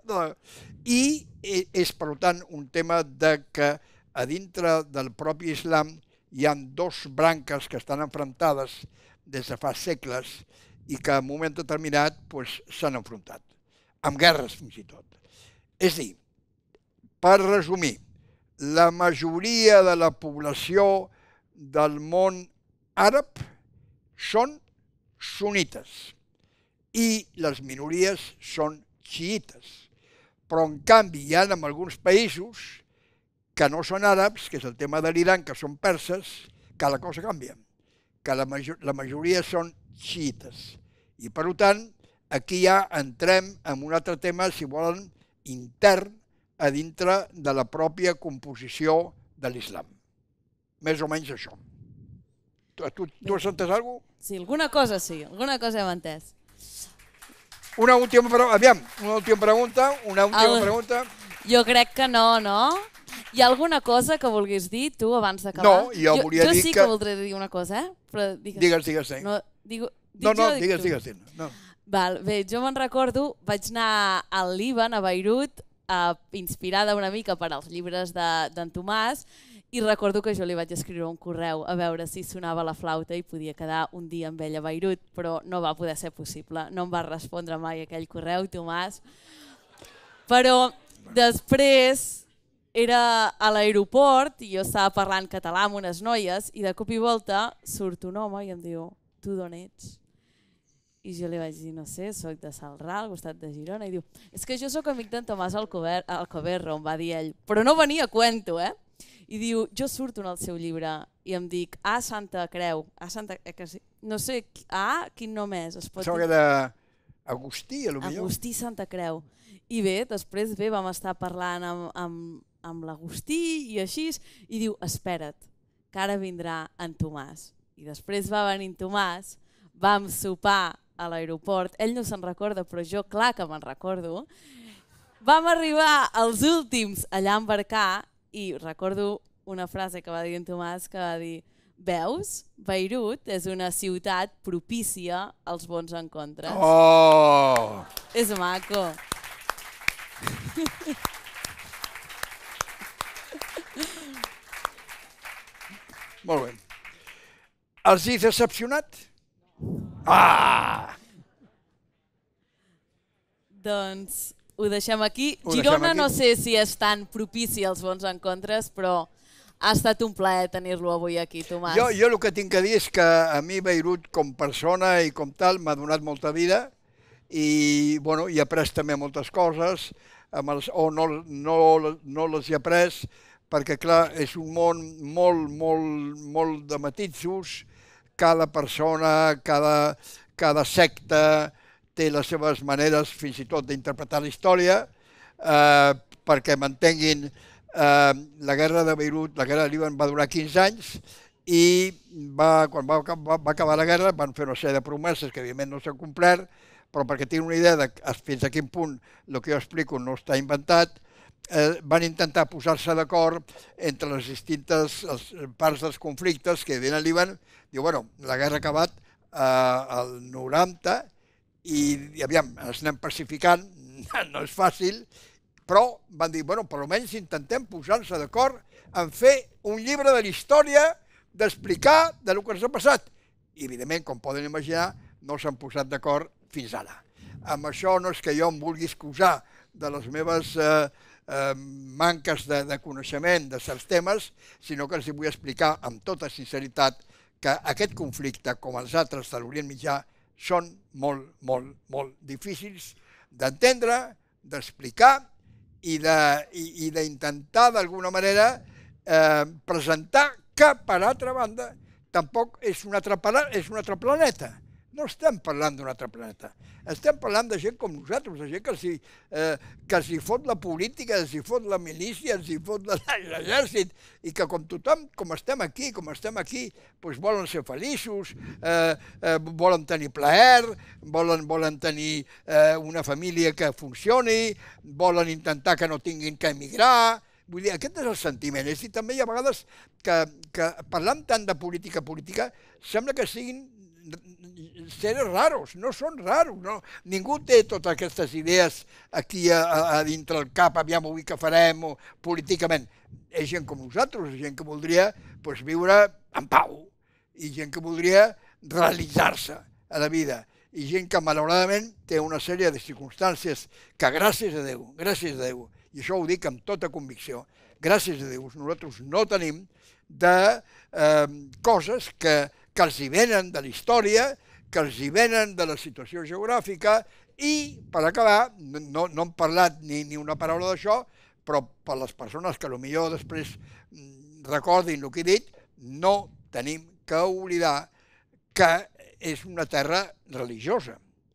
I és, per tant, un tema de que a dintre del propi islam hi ha dos branques que estan enfrontades des de fa segles i que en un moment determinat s'han enfrontat, amb guerres fins i tot. És a dir, per resumir, la majoria de la població del món àrab són sunites i les minories són xiites. Però, en canvi, hi ha en alguns països que no són àrabs, que és el tema de l'Iran, que són perses, que la cosa canvia, que la, major, la majoria són xiites. I, per tant, aquí ja entrem en un altre tema, si volen, intern, a dintre de la pròpia composició de l'islam. Més o menys això. Tu, tu, tu has entès alguna cosa? Sí, alguna cosa sí, alguna cosa hem entès. Una última pregunta, aviam, una última pregunta, una última El... pregunta. Jo crec que no, no? Hi ha alguna cosa que vulguis dir, tu, abans d'acabar? No, jo volia jo, dir jo sí que... que voldré dir una cosa, eh? Però digues, digues, digues, sí. No, digo, no, no, digues, digues, digues. No. Val, bé, jo me'n recordo, vaig anar al Líban, a Beirut, eh, inspirada una mica per als llibres d'en Tomàs, i recordo que jo li vaig escriure un correu a veure si sonava la flauta i podia quedar un dia amb ell a Beirut, però no va poder ser possible. No em va respondre mai aquell correu, Tomàs. Però després era a l'aeroport i jo estava parlant català amb unes noies i de cop i volta surt un home i em diu: tu d'on ets? I jo li vaig dir, no sé, soc de Celrà, al costat de Girona, i diu, és que jo sóc amic d'en Tomàs Alcoberro, em va dir ell, però no venia a cuento, eh? I diu, jo surto en el seu llibre i em dic, A Santa Creu, A Santa... no sé, A, quin nom és? Això que d'Agustí, a lo millor. Agustí Santa Creu. I bé, després bé, vam estar parlant amb, amb, amb l'Agustí i així, i diu, espera't, que ara vindrà en Tomàs. I després va venir en Tomàs, vam sopar a l'aeroport, ell no se'n recorda, però jo clar que me'n recordo. Vam arribar als últims allà a embarcar i recordo una frase que va dir en Tomàs que va dir: veus, Beirut és una ciutat propícia als bons encontres. Oh! És maco. Molt bé. Els he decepcionat? Ah! Doncs ho deixem aquí. Ho Girona deixem aquí. no sé si és tan propici als bons encontres, però Ha estat un plaer tenir-lo avui aquí, Tomàs. Jo, jo el que tinc que dir és que a mi Beirut com persona i com tal m'ha donat molta vida i bueno, hi he après també moltes coses amb els, o no, no, no les he après perquè clar, és un món molt, molt, molt de matisos, cada persona, cada, cada secta té les seves maneres fins i tot d'interpretar la història, eh, perquè m'entenguin, eh, la guerra de Beirut, la guerra de Líban va durar quinze anys i va, quan va, va, va acabar la guerra van fer una sèrie de promeses que evidentment no s'han complert, però perquè tinguin una idea de fins a quin punt el que jo explico no està inventat, eh, van intentar posar-se d'acord entre les distintes les parts dels conflictes que hi havia al Líban. Diu, bueno, la guerra ha acabat eh, al noranta i, i aviam, ens anem pacificant, no és fàcil, però van dir, bueno, per almenys intentem posar-se d'acord en fer un llibre de la història d'explicar de lo que ens ha passat. I, evidentment, com poden imaginar, no s'han posat d'acord fins ara. Amb això no és que jo em vulgui excusar de les meves eh, eh, manques de, de coneixement de certs temes, sinó que els vull explicar amb tota sinceritat que aquest conflicte, com els altres de l'Orient Mitjà, són molt, molt, molt difícils d'entendre, d'explicar i d'intentar d'alguna manera eh, presentar que, per altra banda, tampoc és un altre, és un altre planeta. No estem parlant d'un altre planeta. Estem parlant de gent com nosaltres, de gent que els hi, eh, que els hi fot la política, els hi fot la milícia, els hi fot l'exèrcit, i que com tothom, com estem aquí, com estem aquí, doncs volen ser feliços, eh, eh, volen tenir plaer, volen, volen tenir eh, una família que funcioni, volen intentar que no tinguin que emigrar. Vull dir, aquest és el sentiment. És a dir, també hi ha vegades que, que parlant tant de política política, sembla que siguin seres raros, no són raros, no? Ningú té totes aquestes idees aquí a, a, a dintre el cap, aviam avui què farem, o políticament. És gent com nosaltres, gent que voldria pues, viure en pau, i gent que voldria realitzar-se a la vida, i gent que malauradament té una sèrie de circumstàncies que gràcies a Déu, gràcies a Déu, i això ho dic amb tota convicció, gràcies a Déu, nosaltres no tenim de eh, coses que que els hi venen de la història, que els hi venen de la situació geogràfica i, per acabar, no, no hem parlat ni, ni una paraula d'això, però per les persones que potser després recordin el que he dit, no tenim que oblidar que és una terra religiosa.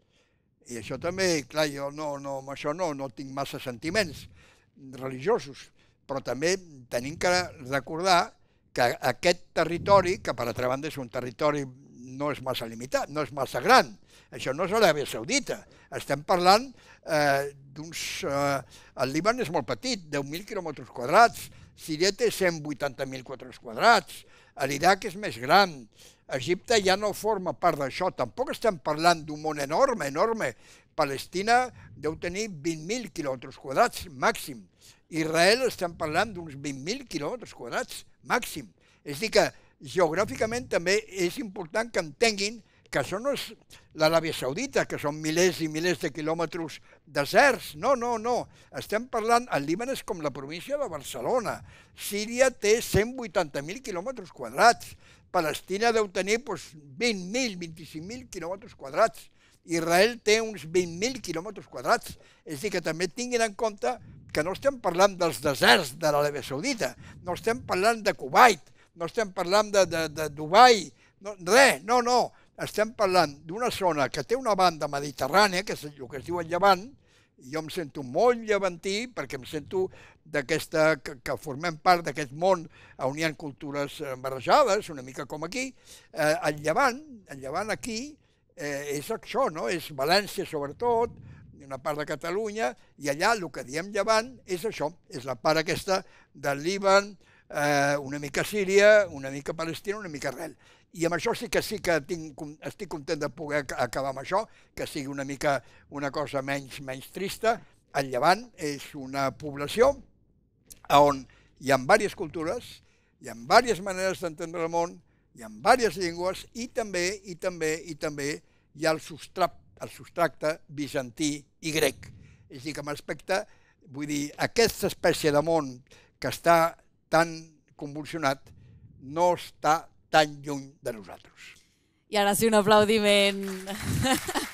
I això també, clar, jo no, no, amb això no, no tinc massa sentiments religiosos, però també tenim que recordar que aquest territori, que per altra banda és un territori no és massa limitat, no és massa gran, això no és Aràbia Saudita, estem parlant eh, d'uns... Eh, el Líban és molt petit, deu mil quilòmetres quadrats, Síria té cent vuitanta mil quilòmetres quadrats, l'Iraq és més gran, Egipte ja no forma part d'això, tampoc estem parlant d'un món enorme, enorme, Palestina deu tenir vint mil quilòmetres quadrats màxim, Israel estem parlant d'uns vint mil quilòmetres quadrats màxim. És a dir que geogràficament també és important que entenguin que això no és l'Aràbia Saudita, que són milers i milers de quilòmetres deserts. No, no, no. Estem parlant, el Líban és com la província de Barcelona. Síria té cent vuitanta mil quilòmetres quadrats. Palestina deu tenir doncs, vint mil, vint-i-cinc mil quilòmetres quadrats. Israel té uns vint mil quilòmetres quadrats. És a dir, que també tinguin en compte que no estem parlant dels deserts de l'Aràbia Saudita, no estem parlant de Kuwait, no estem parlant de, de, de Dubai, no, res, no, no. Estem parlant d'una zona que té una banda mediterrània, que és el que es diu el Llevant, i jo em sento molt llevantí perquè em sento d'aquesta, que, que formem part d'aquest món on hi ha cultures barrejades, una mica com aquí. Eh, el Llevant, el Llevant aquí, eh, és això, no? És València sobretot, una part de Catalunya, i allà el que diem Llevant és això, és la part aquesta del Líban, eh, una mica Síria, una mica Palestina, una mica Israel. I amb això sí que sí que tinc, estic content de poder acabar amb això, que sigui una mica una cosa menys, menys trista. El Llevant és una població on hi ha diverses cultures, hi ha diverses maneres d'entendre el món, hi ha diverses llengües i també, i també, i també hi ha el substrat el substracte bizantí i grec. És a dir, que amb respecte, vull dir, aquesta espècie de món que està tan convulsionat, no està tan lluny de nosaltres. I ara sí, un aplaudiment.